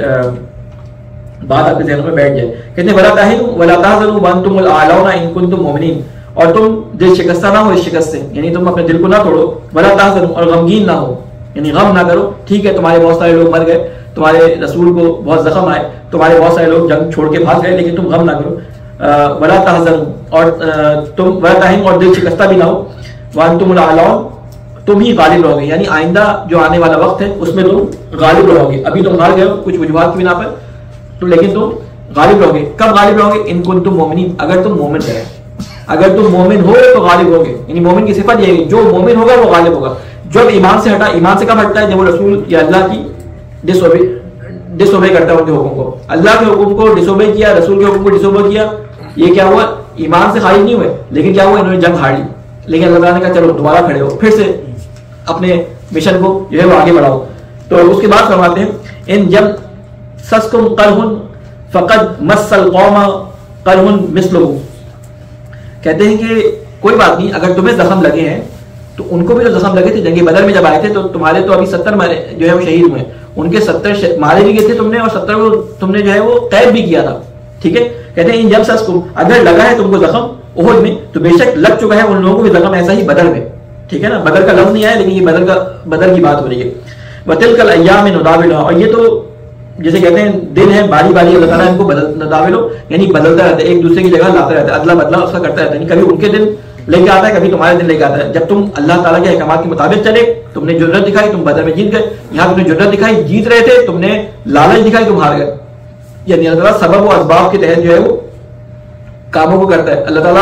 بات آپ کے ذہنوں میں بیٹھ جائے. کہتے ہیں ولا تہنوا ولا تحزنوا وانتم الاعلون ان کنتم مؤمنین، اور تم دل شکستہ نہ ہو اس شکست سے، یعنی تم اپنے دل کو نہ توڑو. ولا تحزنوا، اور غمگین نہ ہو، یعنی غم نہ کرو. ٹھیک ہے، تمہارے بہت سارے لوگ مر گئے، تمہارے رسول کو بہت زخم آئے، تمہارے بہت سارے لوگ جنگ چھوڑ کے بھاگ گئے، لیکن تم غم نہ کرو. ولا تحزنوا، اور تم ولا تہنوا، اور دل شکستہ بھی نہ ہو. وانتم الاعلون، تم ہی غالب رہو گے، یعنی آئندہ جو آنے والا وقت ہے اس میں تم غالب رہو گے. ابھی تم ہار گئے ہو کچھ وجوہات کی بنا پر، تو لیکن تم غالب رہو گے. کب غالب رہو گے؟ ان کنتم مؤمنین، اگر تم مومن رہے. اگر تم مومن ہو تو غالب ہوگے. یعنی مومن کی صفت یہ ہے، جو مومن ہوگا وہ غالب ہوگا. جب ایمان سے ہٹا، ایمان سے کب ہٹتا ہے؟ جب وہ رسول یا اللہ کی ڈس اوبے کرتا ہے، ان کے حکم کو، اللہ کے حکم کو ڈس اوبے کیا، رسول کے حکم کو ڈس اوبے کیا. یہ کیا ہوا؟ ایمان سے خارج نہیں ہوئے، لیکن کیا ہوا؟ انہوں نے جنگ ہار لی. لیکن اللہ تعالیٰ نے کہا چلو دوبارہ کھڑے ہو، پھر سے اپنے مشن کو جو ہے وہ آگے بڑھاؤ. تو اس کے بعد فرماتے ہیں ان جب سسکم قرح فقد مس القوم قرح مثلہ، کہتے ہیں کہ کوئی بات نہیں، اگر تمہیں زخم لگے ہیں تو ان کو بھی تو زخم لگے تھے. جنگ بدر میں جب آئے تھے تو تمہارے تو ابھی 70 جو ہے وہ شہید ہوئے، ان کے 70 مارے بھی گئے تھے تم نے، اور 70 کو تم نے جو ہے وہ قید بھی کیا تھا. ٹھیک ہے، کہتے ہیں ان جب سسکم، اگر لگا ہے تم کو زخم احد میں تو بے شک لگ چکا ہے ان لوگوں کو بھی زخم ایسا ہی بدر میں. ٹھیک ہے نا، بدر کا لفظ نہیں آیا، لیکن یہ بدر کی بات ہو رہی ہے. وَتِلْكَ الْأَيَّامِ نُدَاوِلُهَا، اور یہ تو جیسے کہتے ہیں دن ہے، باری باری اللہ تعالیٰ ان کو نداولو، یعنی بدلتا رہتا ہے، ایک دوسرے کی جگہ لاتا رہتا ہے، ادلا بدلا اس کا کرتا رہتا ہے. یعنی کبھی ان کے دن لے کے آتا ہے، کبھی تمہارے دن لے کے آتا ہے. جب تم اللہ تعالیٰ کے احکامات کے مطابق چلے، تم نے جرأت دکھائی، تم بدر میں جیت گئے. یہاں تم نے جرأت دکھائی، جیت رہے تھے، تم نے لالچ دکھائی، تم ہار گئے. یعنی اللہ تعالیٰ سبب و اسباب کے تحت جو ہے وہ کاموں کو کرتا ہے. اللہ تعالیٰ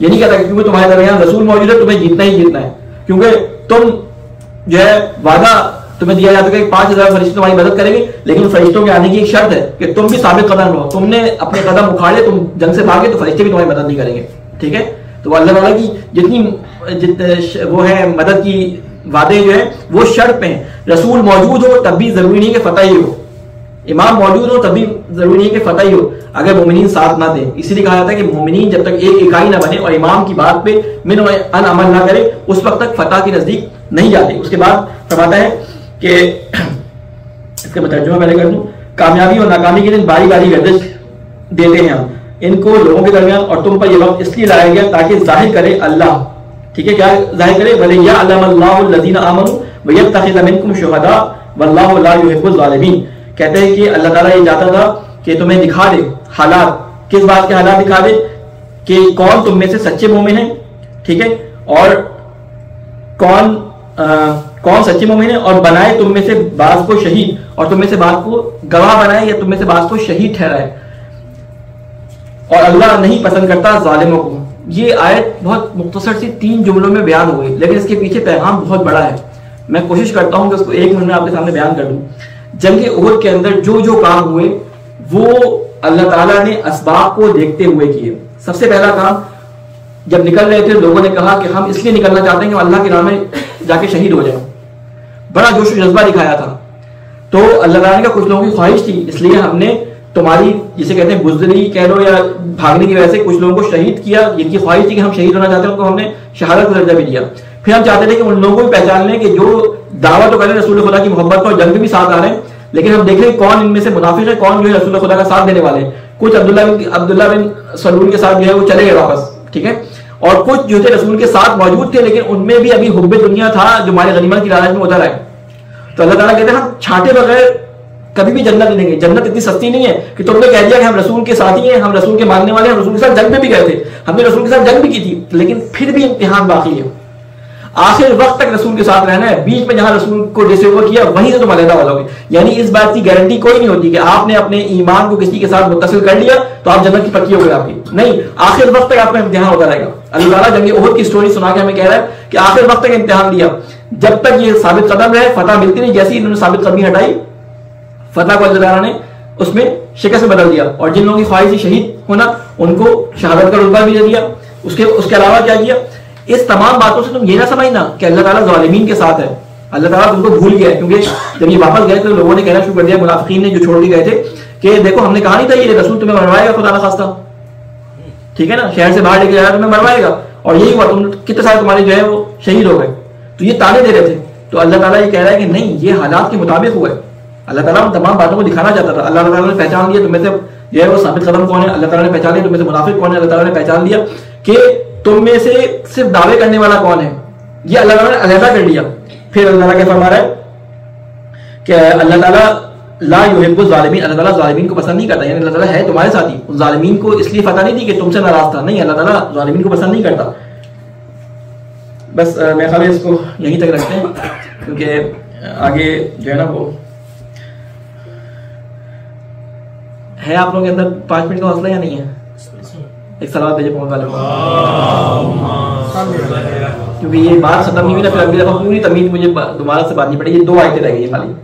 یہ نہیں کہتا کہ کیونکہ تمہارے درمیان رسول موجود ہے تمہیں جیتنا ہی جیتنا ہے، کیونکہ تم جو ہے وعدہ تمہیں دیا جاتا ہے کہ 5000 فرشتے تمہاری مدد کریں گے، لیکن فرشتوں کے آنے کی ایک شرط ہے کہ تم بھی ثابت قدم رہو، تم نے اپنے قدم اکھاڑے، تم جنگ سے بھاگے تو فرشتے بھی تمہاری مدد نہیں کریں گے. ٹھیک ہے، تو اللہ تعالیٰ کی جتنی وہ ہے مدد کی وعدے جو ہیں وہ شرط پہ ہیں. رسول موجود ہو تب بھی ضروری نہیں کہ فتح ہی ہو، امام موجود ہو تب بھی ضروری نہیں کہ فتح ہی ہو اگر مومنین ساتھ نہ دیں. اسی لیے کہا جاتا ہے کہ مومنین جب تک ایک اکائی نہ بنے اور امام کی بات پہ من و ان عمل نہ کرے اس وقت تک فتح کے نزدیک نہیں جاتے. اس کے بعد فرماتا ہے کہ اس کا ترجمہ پہلے کر دوں. کامیابی اور ناکامی کے دن باری باری گردش دیتے ہیں ہم ان کو لوگوں کے درمیان، اور تم پر یہ وقت اس لیے لایا گیا تاکہ ظاہر کرے اللہ. ٹھیک ہے، کیا ظاہر کرے؟ وَلِيَعْلَمَ اللَّهُ الَّذِينَ آمَنُوا وَيَتَّخِذَ مِنكُمْ شُهَدَاءَ وَاللَّهُ لَا يُحِبُّ الظَّالِمِينَ. کہتے ہیں کہ اللہ تعالیٰ یہ چاہتا تھا کہ تمہیں دکھا دے حالات. کس بات کے حالات دکھا دے؟ کہ کون تم میں سے سچے مومن ہیں، ٹھیک ہے، اور کون سچے مومن ہیں، اور بنائے تم میں سے بعض کو شہید، اور تم میں سے بعض کو گواہ بنائے یا تم میں سے بعض کو شہید ٹھہرائے. اور اللہ نہیں پسند کرتا ظالموں کو. یہ آیت بہت مختصر سی 3 جملوں میں بیان ہوئی، لیکن اس کے پیچھے پیغام بہت بڑا ہے. میں کوشش کرتا ہوں کہ اس کو 1 منٹ میں آپ کے سامنے بیان کر دوں. جنگ احد کے اندر جو کام ہوئے وہ اللہ تعالیٰ نے اسباب کو دیکھتے ہوئے کیے. سب سے پہلا کام، جب نکل رہے تھے لوگوں نے کہا کہ ہم اس لیے نکلنا چاہتے ہیں کہ اللہ کے راہ میں جا کے شہید ہو جائیں. بڑا جوش و جذبہ دکھایا تھا. تو اللہ تعالیٰ کا کچھ لوگوں کی خواہش تھی، اس لیے ہم نے تمہاری جسے کہتے ہیں بزدلی کہہ لو یا بھاگنے کی وجہ سے کچھ لوگوں کو شہید کیا. جن کی خواہش تھی کہ ہم شہید ہونا چاہتے ہیں ان کو ہم نے شہادت کا درجہ بھی دیا. پھر ہم چاہتے تھے کہ ان لوگوں کو بھی پہچان لیں کہ جو دعویٰ تو کریں رسول خدا کی محبت کو، جنگ میں بھی ساتھ آ رہے ہیں، لیکن ہم دیکھ لیں کون ان میں سے منافق ہے، کون جو ہے رسول خدا کا ساتھ دینے والے ہیں. کچھ عبداللہ بن سلول کے ساتھ جو ہے وہ چلے گئے واپس، ٹھیک ہے، اور کچھ جو تھے رسول کے ساتھ موجود تھے لیکن ان میں بھی ابھی حب دنیا تھا جو ہمارے غنیمت کی لالچ میں اتر آئے. تو اللہ تعالیٰ کہتے ہیں ہم چھانٹے بغیر کبھی بھی جنت نہیں دیں گے. جنت اتنی سستی نہیں ہے کہ تم نے کہہ دیا کہ ہم رسول کے ساتھی ہیں، ہم رسول کے ماننے والے ہیں، ہم رسول کے ساتھ جنگ میں بھی گئے تھے، ہم نے رسول کے ساتھ جنگ بھی کی تھی، لیکن پھر بھی امتحان باقی ہے. آخر وقت تک رسول کے ساتھ رہنا ہے. بیچ میں جہاں رسول کو ڈس اوور کیا وہیں سے تم علیحدہ ہو جاؤ گے. یعنی اس بات کی گارنٹی کوئی نہیں ہوتی کہ آپ نے اپنے ایمان کو کسی کے ساتھ متصل کر لیا تو آپ جنت کی پکی ہو گئی آپ کی. نہیں، آخر وقت تک آپ کا امتحان ہوتا رہے گا. اللہ تعالیٰ جنگ احد کی سٹوری سنا کے ہمیں کہہ رہا ہے کہ آخر وقت تک امتحان دیا. جب تک یہ ثابت قدم رہے فتح ملتی نہیں. جیسے انہوں نے ثابت قدمی ہٹائی، فتح کو اللہ تعالیٰ نے اس میں شکست میں بدل دیا. اور جن لوگوں کی خواہش تھی شہید ہونا ان کو شہادت کا رتبہ بھی دے دیا. اس کے علاوہ کیا کیا؟ اس تمام باتوں سے تم یہ نہ سمجھنا کہ اللہ تعالیٰ ظالمین کے ساتھ ہے. اللہ تعالیٰ تم کو بھول گیا ہے، کیونکہ جب یہ واپس گئے تو لوگوں نے کہنا شروع کر دیا، منافقین نے جو چھوڑ کے گئے تھے، کہ دیکھو ہم نے کہا نہیں تھا یہ رسول تمہیں مروائے گا خدا نہ خواستہ، ٹھیک ہے نا، شہر سے باہر لے کے جائے گا تمہیں مروائے گا، اور یہی ہوا، تم کتنے سارے تمہارے جو ہے وہ شہید ہو گئے. تو یہ تانے دے رہے تھے. تو اللہ تعالیٰ یہ کہہ رہا ہے کہ نہیں، یہ حالات کے مطابق ہوا ہے. اللہ تعالیٰ ان تمام باتوں کو دکھانا چاہتا تھا. اللہ تعالیٰ نے پہچان لیا تم میں سے جو ہے وہ ثابت قدم کون ہے، اللہ تعالیٰ نے پہچان لیا تم میں سے منافق کون ہے، اللہ تعالیٰ نے پہچان لیا کہ تم میں سے صرف دعوے کرنے والا کون ہے. یہ اللہ تعالیٰ نے علیحدہ کر لیا. پھر اللہ تعالیٰ کیا فرما رہا ہے کہ اللہ تعالیٰ لا یحب الظالمین، اللہ تعالیٰ ظالمین کو پسند نہیں کرتا. یعنی اللہ تعالیٰ ہے تمہارے ساتھی. ظالمین کو اس لیے فتح نہیں تھی کہ تم سے ناراض تھا، نہیں، اللہ تعالیٰ ظالمین کو پسند نہیں کرتا. بس میں خیال اس کو یہیں تک رکھتے ہیں کیونکہ آگے جو ہے نا وہ ہے. آپ لوگوں کے اندر 5 منٹ کا حوصلہ یا نہیں ہے؟ ایک سلام بھیجے پہنچ والے کو، کیونکہ یہ بات ختم نہیں ہوئی نا، پھر اگلی دفعہ پوری تمیز مجھے دوبارہ سے بات نہیں پڑی. یہ 2 آیتیں رہ گئی خالی.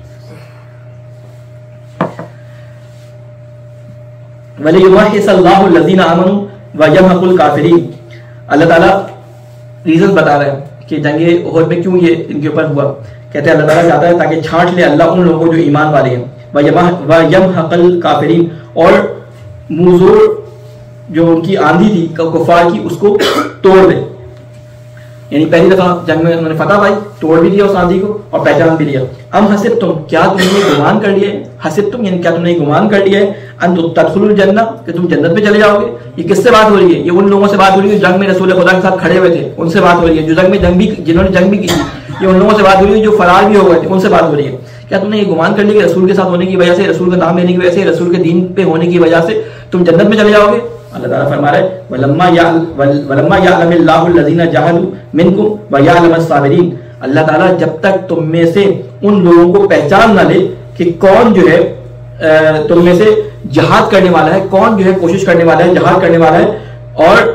وَلِيُمَحِّصَ اللَّهُ الَّذِينَ آمَنُوا وَيَمْحَقُ الْكَافِرِينَ. اللہ تعالیٰ ریزن بتا رہے ہیں کہ جنگ احد میں کیوں یہ ان کے اوپر ہوا. کہتے ہیں اللہ تعالیٰ چاہتا ہے تاکہ چھانٹ لے اللہ ان لوگوں جو ایمان والے ہیں. وَيَمْحَقَ الْكَافِرِينَ، اور موزور جو ان کی آندھی تھی کفار کی اس کو توڑ دے. یعنی پہلی دفعہ جنگ میں انہوں نے فتح پائی، توڑ بھی دیا اس آندھی کو اور پہچان بھی لیا. ام حسبتم، کیا تم نے گمان کر لیا ہے، حسبتم یعنی کیا تم نے گمان کر لیا ہے، ان تدخلوا الجنہ، کہ تم جنت میں چلے جاؤ گے. یہ کس سے بات ہو رہی ہے؟ یہ ان لوگوں سے بات ہو رہی ہے جو جنگ میں رسول خدا کے ساتھ کھڑے ہوئے تھے، ان سے بات ہو رہی ہے. جو جنہوں نے جنگ بھی کی تھی، یہ ان لوگوں سے بات ہو رہی ہے جو فرار بھی ہو گئے تھے، ان سے بات ہو رہی ہے. کیا تم نے یہ گمان کر لیا کہ رسول کے ساتھ ہونے کی وجہ سے، رسول کا نام لینے کی وجہ سے، رسول کے دین پہ ہونے کی وجہ سے تم جنت میں چلے جاؤ گے؟ اللہ تعالیٰ فرما رہا ہے وَلَمَّا يَعْلَمِ اللَّهُ الَّذِينَ جَاهَدُوا مِنكُمْ وَيَعْلَمَ الصَّابِرِينَ. اللہ تعالیٰ جب تک تم میں سے ان لوگوں کو پہچان نہ لے کہ کون جو ہے تم میں سے جہاد کرنے والا ہے، کون جو ہے کوشش کرنے والا ہے، جہاد کرنے والا ہے، اور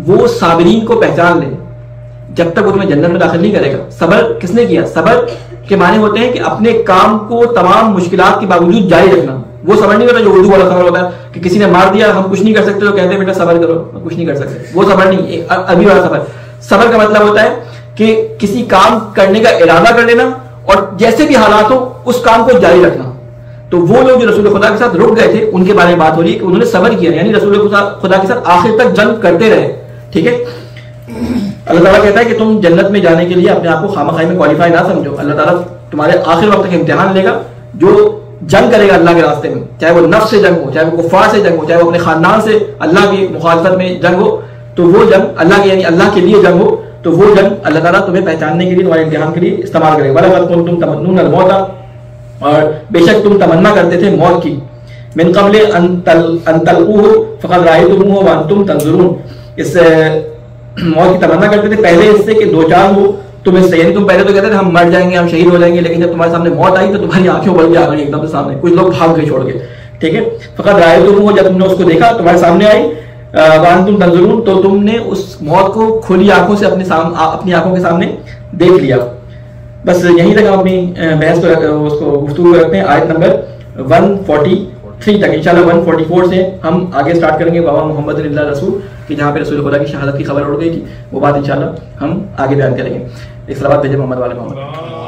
وہ صابرین کو پہچان لے جب تک وہ تمہیں جنت میں داخل نہیں کرے گا. صبر کس نے کیا؟ صبر کے معنی ہوتے ہیں کہ اپنے کام کو تمام مشکلات کے باوجود جاری رکھنا. وہ صبر نہیں ہوتا جو اردو والا صبر ہوتا ہے کہ کسی نے مار دیا ہم کچھ نہیں کر سکتے تو کہتے ہیں بیٹا صبر کرو کچھ نہیں کر سکتے. وہ صبر نہیں, عربی والا صبر. صبر کا مطلب ہوتا ہے کہ کسی کام کرنے کا ارادہ کر لینا اور جیسے بھی حالات ہو اس کام کو جاری رکھنا. تو وہ لوگ جو رسول خدا کے ساتھ رک گئے تھے ان کے بارے میں بات ہو رہی ہے کہ انہوں نے صبر کیا, یعنی رسول خدا کے ساتھ آخر تک جنگ کرتے رہے. ٹھیک ہے, اللہ تعالیٰ کہتا ہے کہ تم جنت میں جانے کے لیے اپنے آپ کو خامخواہ میں کوالیفائی نہ سمجھو. اللہ تعالیٰ تمہارے آخر وقت تک امتحان لے گا. جو جنگ کرے گا اللہ کے راستے میں, چاہے وہ نفس سے جنگ ہو, چاہے وہ کفار سے جنگ ہو, چاہے وہ اپنے خاندان سے اللہ کی مخالفت میں جنگ ہو, تو وہ جنگ اللہ کے یعنی اللہ کے لیے جنگ ہو, تو وہ جنگ اللہ تعالیٰ تمہیں پہچاننے کے لیے تمہارے امتحان کے لیے استعمال کرے گا. وَلَقَدْ كُنْتُمْ تَمَنُّونَ الْمَوْتَ, اور بے شک تم تمنا کرتے تھے موت کی. من قبل ان تلقوه فقد رأيتموه وانتم تنظرون, اس موت کی تمنا کرتے تھے پہلے اس سے کہ دو چار ہو تم اس سے, یعنی تم پہلے تو کہتے تھے ہم مر جائیں گے ہم شہید ہو جائیں گے, لیکن جب تمہارے سامنے موت آئی تو تمہاری آنکھیں ابل کے آ گئی ایک دم سے سامنے, کچھ لوگ بھاگ گئے چھوڑ کے. ٹھیک ہے, فقط رأيتموه, جب تم نے اس کو دیکھا تمہارے سامنے آئی, وانتم تنظرون, تو تم نے اس موت کو کھلی آنکھوں سے اپنی آنکھوں کے سامنے دیکھ لیا. بس یہیں تک ہم اپنی بحث کو اس کو گفتگو کرتے ہیں آیت نمبر 143 تک. انشاءاللہ 144 سے ہم آگے سٹارٹ کریں گے بابا محمد اللہ رسول کہ جہاں پہ رسول خدا کی شہادت کی خبر اڑ گئی تھی, وہ بات انشاءاللہ ہم آگے بیان کریں گے. ایک صلوات بھیجیں محمد والے محمد.